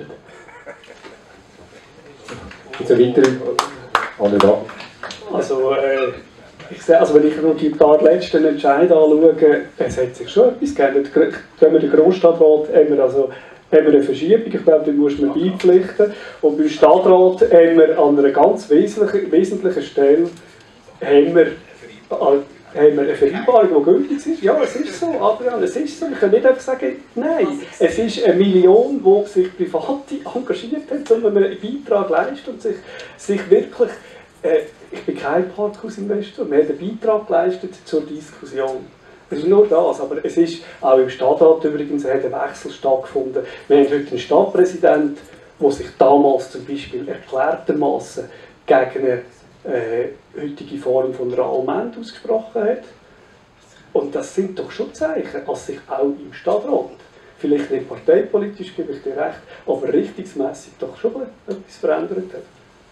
Also weitere? Alle da. Also, äh, ich sehe, also wenn ich noch die paar letzten Entscheide anschaue, es hat sich schon etwas geändert. Wenn wir den Grossstadtrat haben wir also haben wir eine Verschiebung, ich glaube, die muss man beipflichten. Und beim Stadtrat haben wir an einer ganz wesentlichen, wesentlichen Stelle haben wir, haben wir eine Vereinbarung, die gültig ist. Ja, es ist so, Adrian, es ist so. Ich kann nicht einfach sagen, nein. Es ist eine Million, die sich Private engagiert hat, um einen Beitrag leistet und sich, sich wirklich, äh, ich bin kein Parkhausinvestor, wir haben einen Beitrag geleistet zur Diskussion. Es ist nur das, aber es ist auch im Stadtrat übrigens hat ein Wechsel stattgefunden. Wir haben heute einen Stadtpräsident, der sich damals zum Beispiel erklärtermaßen gegen eine äh, heutige Form von einer Allmend ausgesprochen hat. Und das sind doch schon Zeichen, dass sich auch im Stadtrat, vielleicht nicht parteipolitisch, gebe ich dir recht, aber richtungsmässig doch schon etwas verändert hat.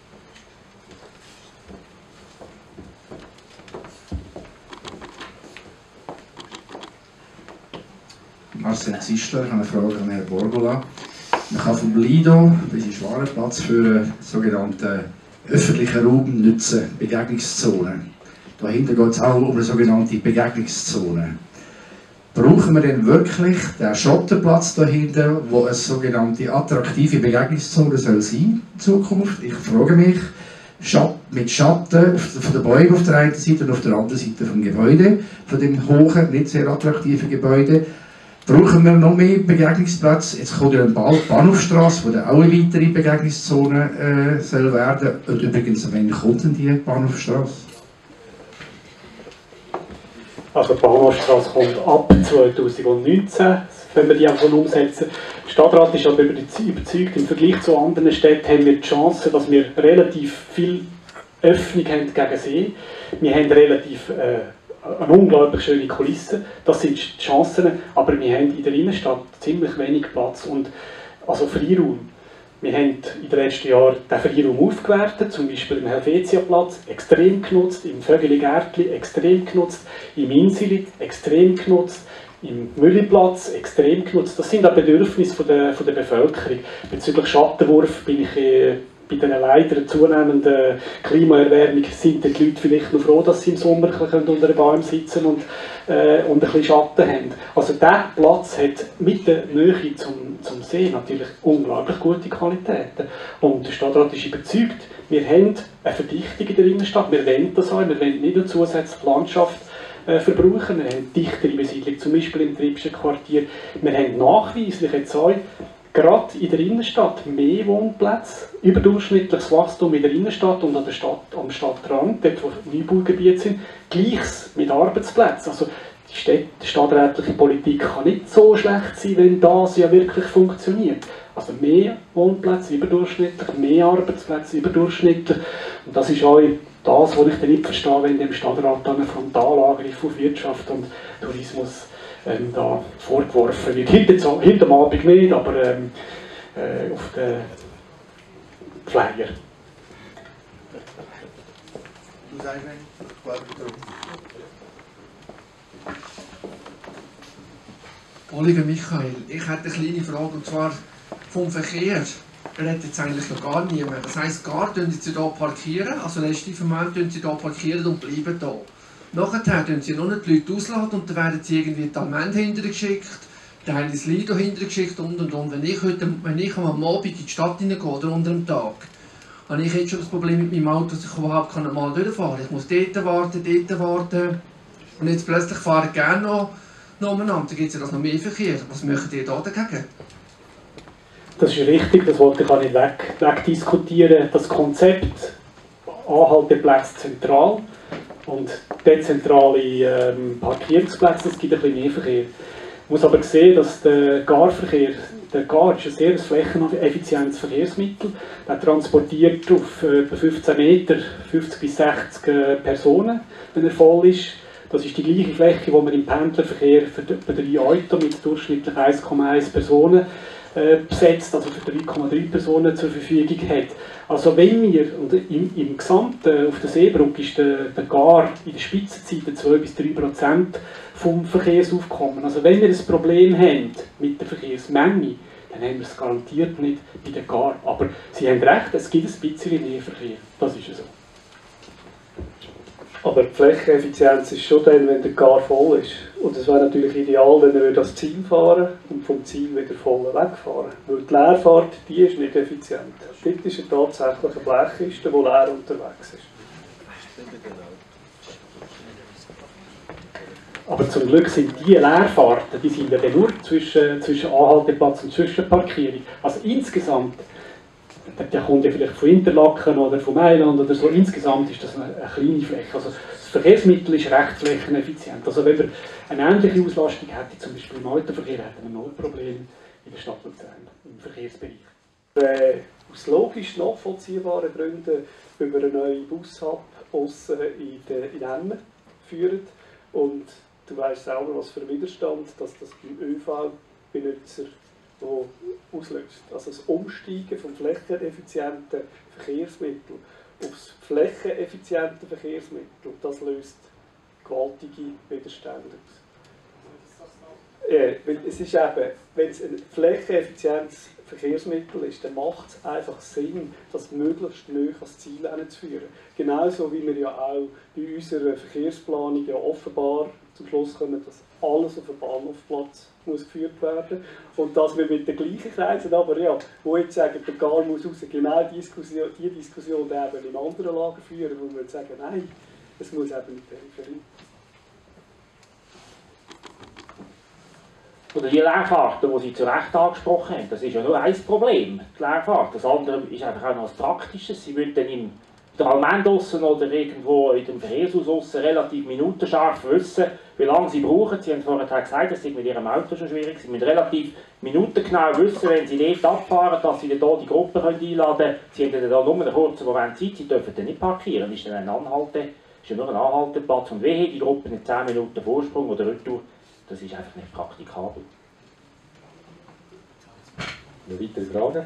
Marcel Zischler, ich habe eine Frage an Herrn Borgola. Man kann vom Lido bis in Schwarenplatz für einen sogenannten öffentlichen Raum nutzen, Begegnungszonen. Dahinter geht es auch um eine sogenannte Begegnungszone. Brauchen wir denn wirklich den Schotterplatz dahinter, wo eine sogenannte attraktive Begegnungszone soll sein in Zukunft? Ich frage mich, mit Schatten von der Bäume auf der einen Seite und auf der anderen Seite vom Gebäude, von dem hohen, nicht sehr attraktiven Gebäude. Brauchen wir noch mehr Begegnungsplätze? Jetzt kommt ja eine Bahnhofstrasse, wo dann auch eine weitere Begegnungszone äh, soll werden. Und übrigens, wann kommt denn die Bahnhofstrasse?
Also die Bahnhofstrasse kommt ab zweitausendneunzehn, wenn wir die einfach umsetzen. Der Stadtrat ist aber überzeugt, im Vergleich zu anderen Städten haben wir die Chance, dass wir relativ viel Öffnung haben gegen See. Wir haben relativ äh, eine unglaublich schöne Kulisse, das sind die Chancen, aber wir haben in der Innenstadt ziemlich wenig Platz und also Freiraum. Wir haben in den letzten Jahren den Freiraum aufgewertet, zum Beispiel im Helvetiaplatz extrem genutzt, im Vögeli-Gärtli extrem genutzt, im Inseli extrem genutzt, im Mülliplatz extrem genutzt. Das sind auch Bedürfnisse von der, von der Bevölkerung. Bezüglich Schattenwurf bin ich äh, bei der weiteren zunehmenden Klimaerwärmung sind die Leute vielleicht noch froh, dass sie im Sommer unter einem Baum sitzen und, äh, und ein bisschen Schatten haben. Also dieser Platz hat mit der Nähe zum, zum See natürlich unglaublich gute Qualitäten. Und der Stadtrat ist überzeugt, wir haben eine Verdichtung in der Innenstadt, wir wollen das auch, wir wollen nicht nur zusätzliche Landschaft äh, verbrauchen, wir haben dichtere Besiedlung, zum Beispiel im Triebschen Quartier, wir haben nachweislich jetzt auch gerade in der Innenstadt mehr Wohnplätze, überdurchschnittliches Wachstum in der Innenstadt und an der Stadt, am Stadtrand, dort wo Neubaugebiete sind, gleiches mit Arbeitsplätzen. Also die, Städt, die stadträtliche Politik kann nicht so schlecht sein, wenn das ja wirklich funktioniert. Also mehr Wohnplätze überdurchschnittlich, mehr Arbeitsplätze überdurchschnittlich. Und das ist auch das, was ich dann nicht verstehe, wenn dem Stadtrat dann ein Frontalangriff auf Wirtschaft und Tourismus Ähm, da vorgeworfen wird. Heute, heute am Abend nicht, aber ähm, äh, auf den Flyer.
Du sagst nicht,
Oliver Michael, ich hätte eine kleine Frage, und zwar vom Verkehr. Redet jetzt eigentlich noch gar niemand. Das heisst, gar tun sie hier parkieren, also letztlich Moment tun sie hier parkieren und bleiben hier. Nachher tun sie noch nicht die Leute ausladen und dann werden sie irgendwie die Allmende hintergeschickt, dann haben sie das Lido hintergeschickt und und und. Wenn ich, heute, wenn ich am Abend in die Stadt hineingehe oder unter dem Tag, habe ich jetzt schon das Problem mit meinem Auto, dass ich überhaupt mal durchfahren kann. Ich muss dort warten, dort warten und jetzt plötzlich fahre ich gerne noch, noch umeinander. Dann gibt es ja das noch mehr Verkehr. Was möchtet ihr da dagegen?
Das ist richtig, das wollte ich auch nicht weg, wegdiskutieren. Das Konzept Anhalteplätze zentral und dezentrale ähm, Parkierungsplätze, das gibt ein bisschen mehr Verkehr. Ich muss aber sehen, dass der Garverkehr, der Gar ist ein sehr flächeneffizientes Verkehrsmittel. Er transportiert auf etwa fünfzehn Meter fünfzig bis sechzig äh, Personen, wenn er voll ist. Das ist die gleiche Fläche, die man im Pendlerverkehr für drei Autos mit durchschnittlich eins Komma eins Personen äh, besetzt, also für drei Komma drei Personen zur Verfügung hat. Also wenn wir, und im, im Gesamten auf der Seebrücke ist der, der Gar in der Spitzenzeit zwei bis drei Prozent vom Verkehrsaufkommen. Also wenn wir ein Problem haben mit der Verkehrsmenge, dann haben wir es garantiert nicht bei der Gar. Aber Sie haben recht, es gibt ein bisschen mehr Verkehr. Das ist so.
Aber die Flächeneffizienz ist schon dann, wenn der Gar voll ist. Und es wäre natürlich ideal, wenn er das Ziel fahren und vom Ziel wieder voll wegfahren. Weil die Leerfahrt, die ist nicht effizient. Dort ist er tatsächlich eine Blechkiste, die leer unterwegs ist.
Aber zum Glück sind die Leerfahrten, die sind ja nur zwischen, zwischen Anhalteplatz und Zwischenparkierung. Also insgesamt, der kommt ja vielleicht von Interlaken oder von Mailand oder so, insgesamt ist das eine, eine kleine Fläche. Also das Verkehrsmittel ist recht flächeneffizient. Also wenn wir eine ähnliche Auslastung hätten, zum Beispiel im Autoverkehr, hätten wir null Probleme in der Stadt Luzern, im Verkehrsbereich.
Äh, aus logisch nachvollziehbaren Gründen über eine neue Bushub aussen in, in Emmen führen. Und du weißt selber, was für Widerstand dass das beim ÖV-Benutzer auslöst. Also das Umsteigen vom flächeneffizienten Verkehrsmittel aufs flächeneffiziente Verkehrsmittel, das löst gewaltige Widerstände aus. Äh, weil es ist eben, wenn es ein flächeneffizientes Verkehrsmittel ist, dann macht es einfach Sinn, das möglichst nahe ans Ziel hinzuführen. Genauso wie wir ja auch bei unserer Verkehrsplanung ja offenbar zum Schluss kommen, dass alles auf den Bahnhofplatz muss geführt werden. Und dass wir mit den gleichen Kreisen, aber ja, wo jetzt sagen, der Gar muss raus, genau die Diskussion, die Diskussion eben in anderen Lagen führen, wo wir sagen, nein, es muss eben in die Peripherie.
Oder die Leerfahrten, die Sie zu Recht angesprochen haben, das ist ja nur ein Problem, die Leerfahrt. Das andere ist einfach auch noch das Praktisches. Sie würden dann im Allmend draussen oder irgendwo in dem Verkehrshaus draussen relativ minutenscharf wissen, wie lange Sie brauchen. Sie haben vorhin gesagt, das ist mit Ihrem Auto schon schwierig. Sie müssen relativ minutengenau wissen, wenn Sie dort abfahren, dass Sie dann hier die Gruppe einladen können. Sie haben dann nur einen kurzen Moment Zeit, Sie dürfen dann nicht parkieren. Das ist dann ein Anhalte, ist ja nur ein Anhalteplatz. Und wehe, die Gruppe in zehn Minuten Vorsprung oder Retour, das ist einfach nicht praktikabel.
Eine weitere Frage?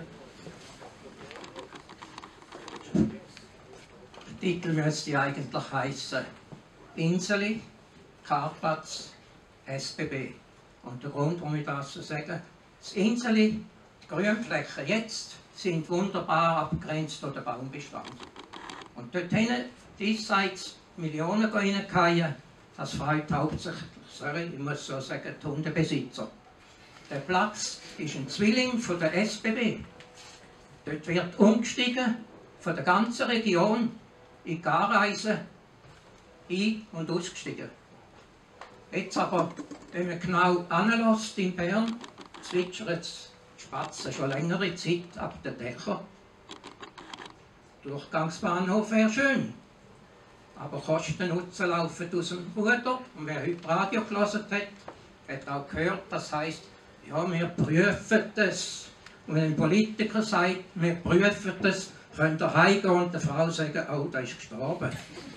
Der Titel müsste eigentlich heißen Inseli, Karpatz, S B B. Und der Grund, warum ich das so sage, das Inseli, die Grünflächen jetzt, sind wunderbar abgegrenzt durch den Baumbestand. Und dort hinten, diesseits Millionen reingefallen, das freut hauptsächlich, sorry, ich muss so sagen, die Hundebesitzer. Der Platz ist ein Zwilling von der S B B. Dort wird umgestiegen von der ganzen Region in Garreisen ein- und ausgestiegen. Jetzt aber, wenn man genau anlässt in Bern, zwitschern die Spatzen schon längere Zeit ab den Dächern. Durchgangsbahnhof wäre schön, aber Kosten-Nutzen laufen aus dem Ruder. Und wer heute Radio gelesen hat, hat auch gehört, das heisst, ja, wir prüfen das. Und wenn ein Politiker sagt, wir prüfen das, könnt ihr heimgehen und der Frau sagen, oh, der ist gestorben.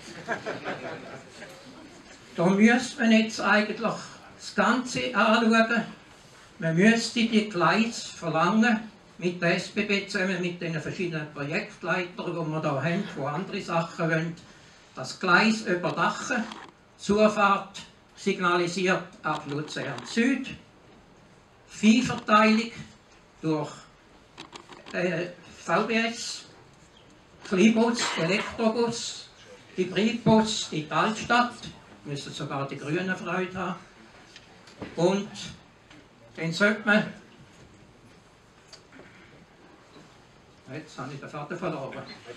Da müsste man jetzt eigentlich das Ganze anschauen. Man müsste die Gleise verlangen, mit der S B B zusammen, mit den verschiedenen Projektleitern, die wir hier haben, die andere Sachen wollen, das Gleis überdachen, Zufahrt signalisiert ab Luzern Süd, Viehverteilung durch äh, V B S, Kleinbus, Elektrobus, Hybridbus in die Altstadt, müssen sogar die Grünen Freude haben. Und dann sollte man, jetzt habe ich den Vater verloren.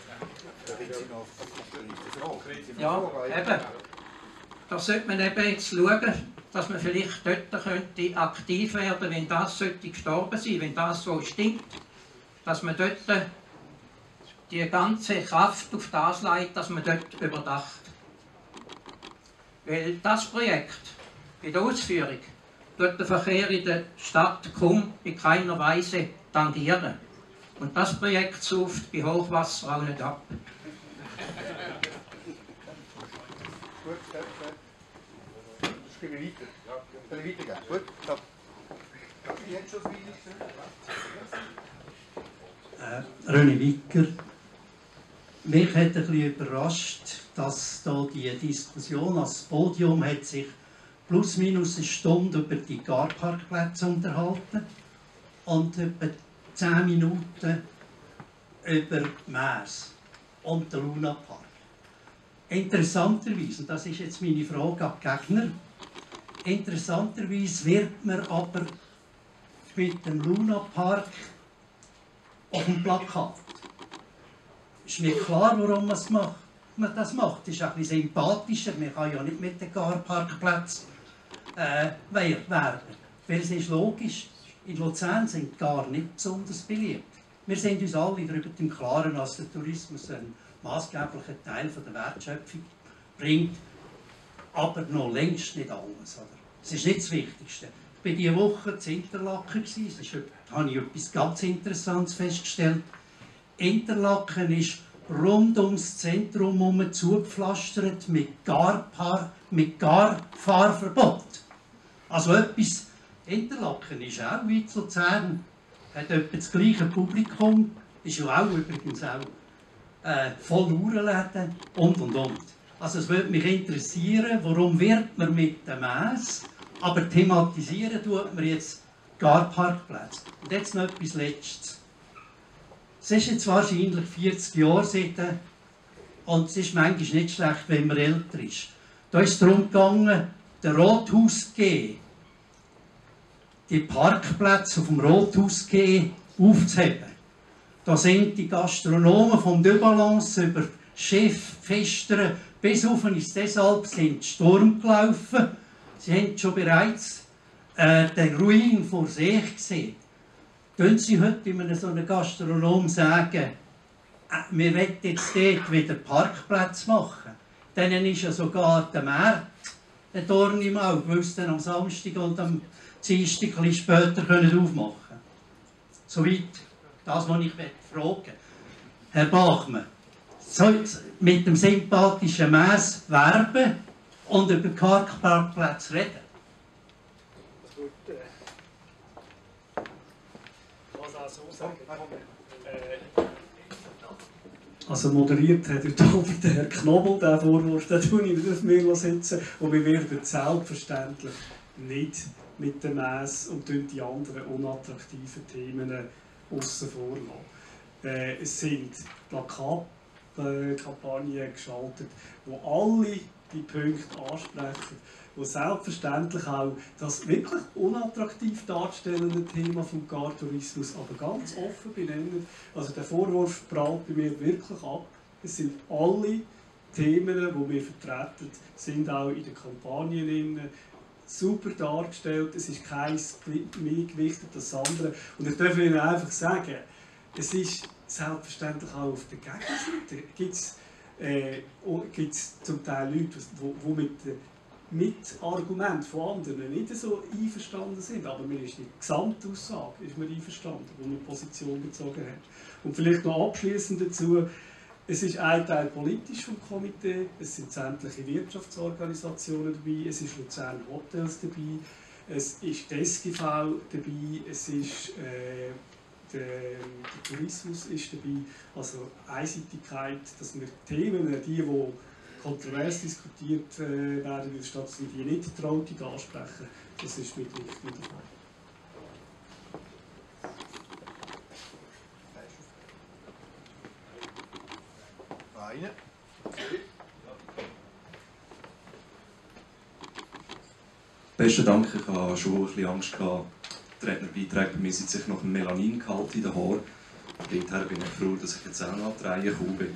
Ja, eben. Da sollte man eben jetzt schauen, dass man vielleicht dort könnte aktiv werden, wenn das sollte gestorben sein, wenn das so stimmt, dass man dort die ganze Kraft auf das leitet, dass man dort überdacht. Weil das Projekt, bei der Ausführung, tut den Verkehr in der Stadt kaum in keiner Weise tangieren. Und das Projekt sauft bei Hochwasser auch nicht ab.
Gut, sehr gut. Das gehen wir weiter. Ja, können wir weitergehen. Gut, stopp. Ich hätte schon das
Äh, René Wicker. Mich hat ein bisschen überrascht, dass da die Diskussion als Podium hat sich plus minus eine Stunde über die Carparkplätze unterhalten und etwa zehn Minuten über Mers und den Lunapark. Interessanterweise, und das ist jetzt meine Frage an die Gegner, interessanterweise wird man aber mit dem Lunapark auf dem Plakat. Ist mir klar, warum man das macht. Man das macht. Das ist ein bisschen sympathischer. Man kann ja nicht mit dem Carparkplatz äh, werben. Weil es ist logisch, in Luzern sind gar nicht besonders beliebt. Wir sind uns alle darüber im Klaren, dass der Tourismus einen maßgeblichen Teil von der Wertschöpfung bringt, aber noch längst nicht alles. Oder? Das ist nicht das Wichtigste. Ich war diese Woche in Interlaken, da habe ich etwas ganz Interessantes festgestellt. Interlaken ist rund ums Zentrum herum zugepflastert mit Garpar, mit Garfahrverbot. Also etwas, Interlaken ist auch wie Luzern, hat etwa das gleiche Publikum, ist ja auch übrigens auch äh, voll Uhrenläden und und und. Also es würde mich interessieren, warum wird man mit dem Mess, aber thematisieren tut man jetzt Garparkplätze. Und jetzt noch etwas Letztes. Es ist jetzt wahrscheinlich vierzig Jahre seitdem und es ist manchmal nicht schlecht, wenn man älter ist. Da ist es darum gegangen, der Rathaus G, die Parkplätze auf dem Rathaus G aufzuheben. Da sind die Gastronomen vom De Balance über Chef, Festern bis auf ins Deshalb sind Sturm gelaufen. Sie haben schon bereits äh, den Ruin vor sich gesehen. Können Sie heute in so einem Gastronom sagen, äh, wir wollen jetzt dort wieder Parkplätze machen? Dann ist ja sogar der Markt ein Dorn im Auge, weil sie dann am Samstag und am Dienstag ein bisschen später können aufmachen können. Soweit das, was ich fragen. Herr Bachmann, soll mit dem sympathischen Mäss werben und über Parkplätze reden?
Das wird, äh, was auch so sagen. Äh, Also moderiert hat er David, der Herr Knobel, den Vorwurf, den tue ich nicht auf mir sitzen. Und wir werden selbstverständlich nicht mit dem Mäss und die anderen unattraktiven Themen aussen vor lassen. Äh, es sind Plakatkampagnen geschaltet, die alle die Punkte ansprechen, die selbstverständlich auch das wirklich unattraktiv darstellende Thema vom Gartourismus aber ganz offen benennen. Also der Vorwurf prallt bei mir wirklich ab. Es sind alle Themen, die wir vertreten, sind auch in den Kampagnen super dargestellt. Es ist keins mehr gewichtet als das andere. Und ich darf Ihnen einfach sagen, es ist selbstverständlich auch auf der Gegenseite. Gibt es äh, zum Teil Leute, die mit mit Argumenten von anderen nicht so einverstanden sind, aber mir ist die Gesamtaussage ist mir einverstanden, wo man Position bezogen hat. Und vielleicht noch abschließend dazu, es ist ein Teil politisch vom Komitee, es sind sämtliche Wirtschaftsorganisationen dabei, es ist Luzern Hotels dabei, es ist die S G V dabei, es ist äh, der, der Tourismus ist dabei, also Einseitigkeit, dass wir Themen, die, die kontrovers diskutiert äh, werden in der Stadt, sind die nicht traurig ansprechen. Das ist mit nicht der Fall.
Eine.
Besten Dank, ich hatte schon ein bisschen Angst gehabt. Die Rednerbeiträge bei mir sind sich nach dem Melaningehalt in den Haaren. Daher bin ich froh, dass ich jetzt auch noch an die Reihe gekommen bin.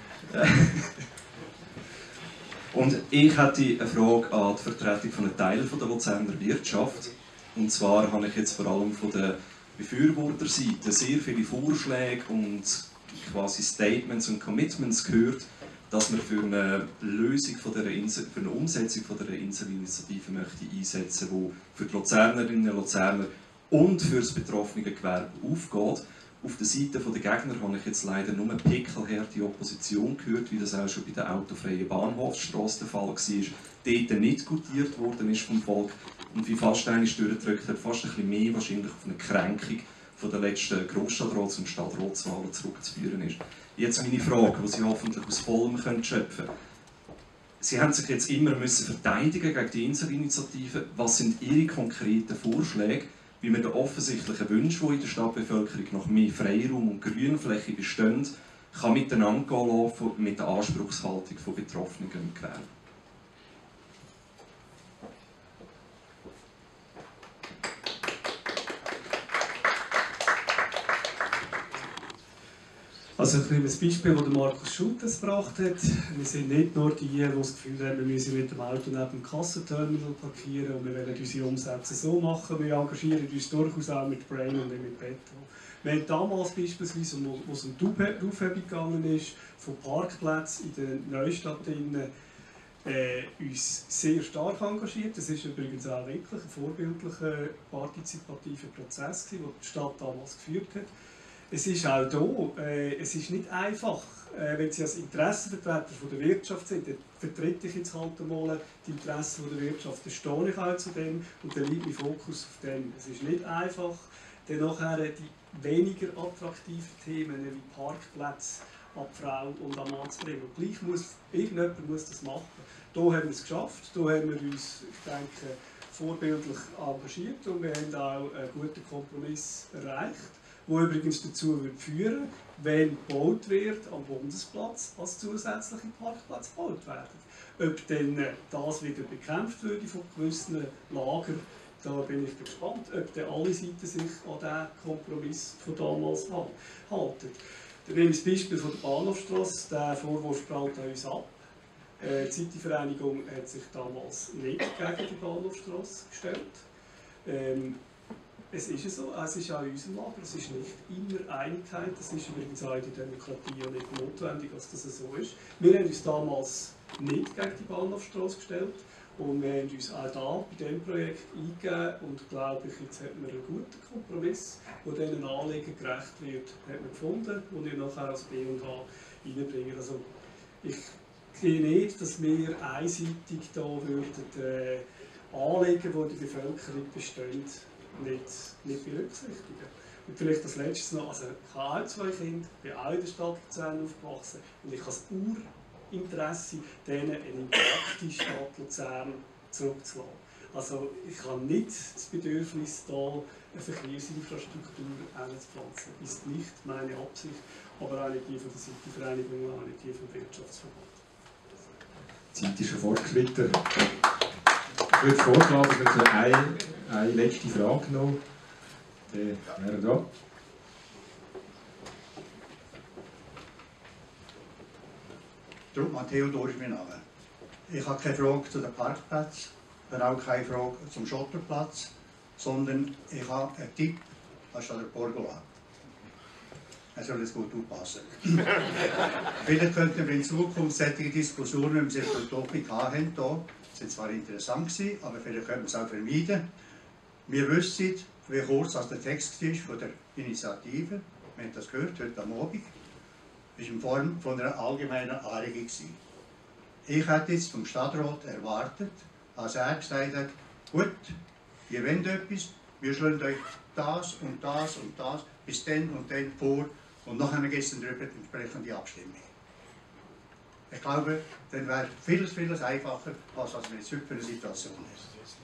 Und ich hätte eine Frage an die Vertretung von einem Teil der Luzerner Wirtschaft. Und zwar habe ich jetzt vor allem von der Befürworterseite sehr viele Vorschläge und quasi Statements und Commitments gehört, dass man für eine Lösung von der Insel, für eine Umsetzung von der Inselinitiative möchte einsetzen, die für die Luzernerinnen und Luzerner und für das betroffene Gewerbe aufgeht. Auf der Seite der Gegner habe ich jetzt leider nur pickelharte Opposition gehört, wie das auch schon bei der autofreien Bahnhofsstrasse der Fall war. Dort nicht gutiert worden ist vom Volk und wie fast eigentlich durchgedrückt hat, fast ein bisschen mehr wahrscheinlich auf eine Kränkung von der letzten Grossstadtrats- und Stadtratswahlen zurückzuführen ist. Jetzt meine Frage, die Sie hoffentlich aus vollem können schöpfen können. Sie haben sich jetzt immer müssen verteidigen gegen die Inselinitiative. Was sind Ihre konkreten Vorschläge, wie man den offensichtlichen Wünschen, die in der Stadtbevölkerung nach mehr Freiraum und Grünfläche bestehen, kann miteinander gehen lassen mit der Anspruchshaltung von Betroffenen im Gewerbe?
Also ein kleines Beispiel, das Markus Schultes gebracht hat. Wir sind nicht nur die, die das Gefühl haben, wir müssen mit dem Auto neben dem Kassenterminal parkieren und wir wollen unsere Umsätze so machen. Wir engagieren uns durchaus auch mit Brain und nicht mit Petro. Wir haben damals beispielsweise, wo es um die Aufhebung gegangen ist, von Parkplätzen in der Neustadt innen, äh, uns sehr stark engagiert. Das ist übrigens auch wirklich ein vorbildlicher, partizipativer Prozess, den die Stadt damals geführt hat. Es ist auch hier, äh, es ist nicht einfach, äh, wenn Sie als Interessenvertreter von der Wirtschaft sind, dann vertrete ich jetzt halt einmal die Interessen der Wirtschaft, dann stehe ich auch zu dem und dann liegt mein Fokus auf dem. Es ist nicht einfach, dann nachher die weniger attraktiven Themen wie Parkplätze an die Frau und am Mann zu bringen. Und gleich muss, irgendjemand muss das machen. Hier haben wir es geschafft, hier haben wir uns, ich denke, vorbildlich engagiert und wir haben auch einen guten Kompromiss erreicht. wo übrigens dazu wird führen, wenn gebaut wird am Bundesplatz, als zusätzliche Parkplätze gebaut werden. Ob denn das wieder bekämpft würde von gewissen Lagern, da bin ich gespannt, ob dann alle Seiten sich an den Kompromiss von damals halten. Da nehme ich das Beispiel von der Bahnhofstrasse, der Vorwurf prallt an uns ab. Die City-Vereinigung hat sich damals nicht gegen die Bahnhofstrasse gestellt. Ähm, es ist so, es ist auch in unserem Lager, es ist nicht immer Einigkeit, das ist übrigens auch in der Demokratie auch nicht notwendig, dass das so ist. Wir haben uns damals nicht gegen die Bahnhofstrasse gestellt und wir haben uns auch da bei diesem Projekt eingegeben und glaube ich, jetzt hat man einen guten Kompromiss, der diesen Anliegen gerecht wird, hat man gefunden und ich nachher als B und H reinbringen. Also ich sehe nicht, dass wir einseitig da würden, äh, Anliegen, die in der Bevölkerung bestehen, nicht, nicht berücksichtigen. Und vielleicht das Letzte noch, also ich habe auch zwei Kinder, bin auch in der Stadt Luzern aufgewachsen und ich habe das Urinteresse, denen eine intakte Stadt Luzern zurückzulassen. Also ich habe nicht das Bedürfnis, da eine Verkehrsinfrastruktur einzupflanzen. Das ist nicht meine Absicht, aber auch nicht die von der City-Vereinigung, auch nicht die vom Wirtschaftsverband.
Die Zeit ist schon fortgeschritten. Ich würde vorschlagen, dass wir eine, eine letzte Frage noch. Der wäre da.
Truppmann Theodor ist mein Name. Ich habe keine Frage zu den Parkplätzen, habe auch keine Frage zum Schotterplatz, sondern ich habe einen Tipp anstatt der Borgola. Er soll jetzt gut aufpassen. Vielleicht könnten wir in Zukunft solche Diskussionen, wie wir sie für die Topic haben, hier, sind zwar interessant gewesen, aber vielleicht können wir es auch vermeiden. Wir wissen, wie kurz das der Text ist von der Initiative. Wir haben das gehört heute am Abend. Das war in Form von einer allgemeinen Anregung gewesen. Ich hätte jetzt vom Stadtrat erwartet, als er gesagt hat, gut, ihr wollt etwas, wir schlagen euch das und das und das bis dann und dann vor und nachher gestern darüber entsprechende Abstimmung. Ich glaube, dann wäre vieles, vieles einfacher, als was wir jetzt heute für eine Situation haben.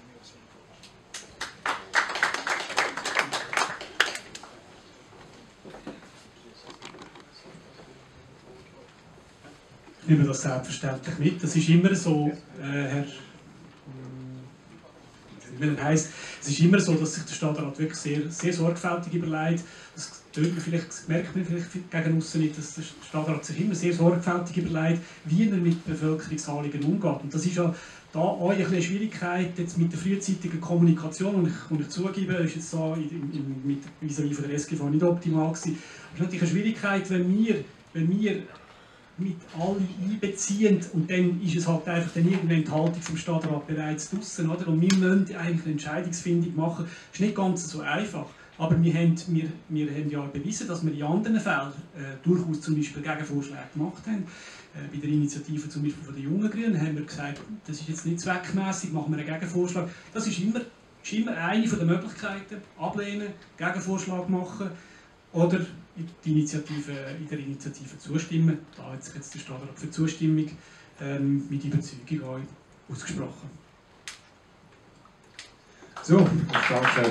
Ich nehme das selbstverständlich mit. Das ist immer so, äh, Herr Wie heisst, es ist immer so, dass sich der Stadtrat wirklich sehr, sehr sorgfältig überlegt. Das vielleicht, merkt man vielleicht gegen aussen nicht, dass der Stadtrat sich immer sehr sorgfältig überlegt, wie er mit Bevölkerungsanliegen umgeht. Und das ist ja da auch eine kleine Schwierigkeit jetzt mit der frühzeitigen Kommunikation, und ich, und ich zugebe, ist jetzt da in, in, mit vis-à-vis von der S G V nicht optimal gewesen. Das ist natürlich eine Schwierigkeit, wenn wir, wenn wir mit allen einbeziehen und dann ist es halt einfach dann irgendeine Enthaltung vom Stadtrat bereits draussen, oder? Und wir müssen eigentlich eine Entscheidungsfindung machen. Das ist nicht ganz so einfach, aber wir haben, wir, wir haben ja bewiesen, dass wir in anderen Fällen äh, durchaus zum Beispiel Gegenvorschläge gemacht haben. Äh, bei der Initiative zum Beispiel von den Jungen Grünen haben wir gesagt, das ist jetzt nicht zweckmäßig, machen wir einen Gegenvorschlag. Das ist immer, ist immer eine der Möglichkeiten, ablehnen, Gegenvorschlag machen oder die Initiative, in der Initiative zustimmen. Da hat sich jetzt der Stadtrat für Zustimmung ähm, mit Überzeugung auch ausgesprochen.
So, ich danke.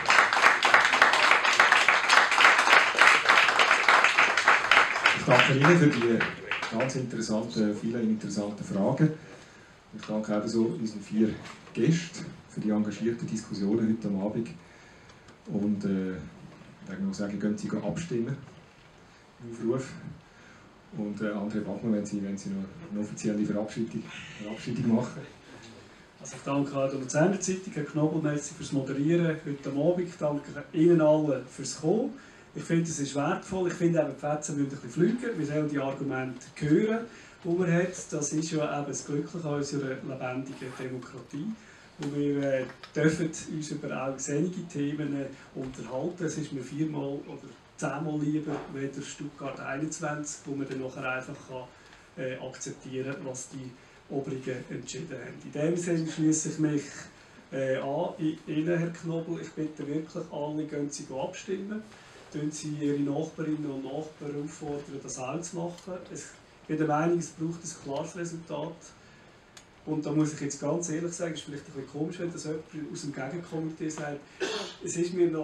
Ich danke Ihnen für die ganz interessanten, vielen interessanten Fragen. Ich danke ebenso unseren vier Gästen für die engagierten Diskussionen heute Abend. Und äh, ich würde noch sagen, gehen Sie abstimmen im Aufruf. Und äh, André Bachmann, wenn Sie, wenn Sie noch eine offizielle Verabschiedung, Verabschiedung machen.
Also ich danke auch der Luzerner Zeitung, Herr Knobel, merci fürs Moderieren heute Abend. Ich danke Ihnen allen fürs Kommen. Ich finde, es ist wertvoll. Ich finde, eben, die Fetzen müssen ein bisschen fliegen. Wir sollen die Argumente hören, die man hat. Das ist ja eben das Glückliche an unserer lebendigen Demokratie. Und wir äh, dürfen uns über auch sinnige Themen äh, unterhalten. Es ist mir viermal oder zehnmal lieber als Stuttgart einundzwanzig, wo man dann nachher einfach kann, äh, akzeptieren kann, was die Obrigen entschieden haben. In dem Sinne schließe ich mich äh, an Ihnen, Herr Knobel. Ich bitte wirklich alle, gehen Sie abstimmen. Tun Sie Ihre Nachbarinnen und Nachbarn auffordern, das auch zu machen. Ich bin der Meinung, es braucht ein klares Resultat. Und da muss ich jetzt ganz ehrlich sagen, es ist vielleicht ein bisschen komisch, wenn das jemand aus dem Gegenkomitee sagt, es ist mir noch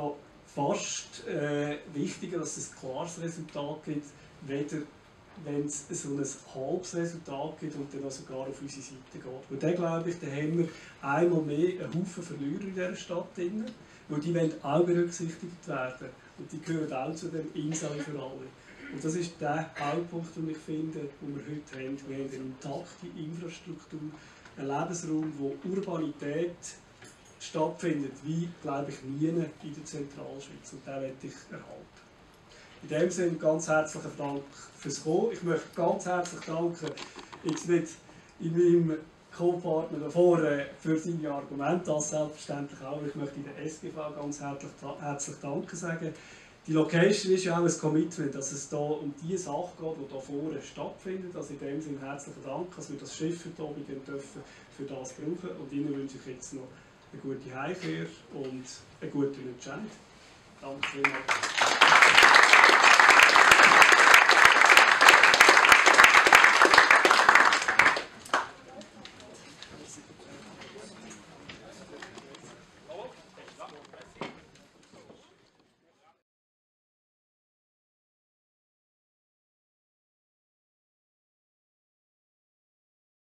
fast äh, wichtiger, dass es ein klares Resultat gibt, weder wenn es so ein halbes Resultat gibt und dann sogar auf unsere Seite geht. Und dann glaube ich, dann haben wir einmal mehr einen Haufen Verlierer in dieser Stadt drin, weil die wollen auch berücksichtigt werden und die gehören auch zu dem Insel für alle. Und das ist der Hauptpunkt, den ich finde, den wir heute haben. Wir haben eine intakte Infrastruktur, einen Lebensraum, wo Urbanität stattfindet, wie, glaube ich, nie in der Zentralschweiz. Und den möchte ich erhalten. In dem Sinne ganz herzlichen Dank fürs Kommen. Ich möchte ganz herzlich danken, jetzt nicht in meinem Co-Partner davor für seine Argumente, das selbstverständlich auch. Ich möchte der S G V ganz herzlich, herzlich Danke sagen. Die Location ist ja auch ein Commitment, dass es da um die Sache geht, die hier vorne stattfindet. Also in dem Sinne herzlichen Dank, dass wir das Schiff für Tobi dürfen für das brauchen. Und Ihnen wünsche ich jetzt noch eine gute Heimkehr und einen guten Entscheid. Danke vielmals.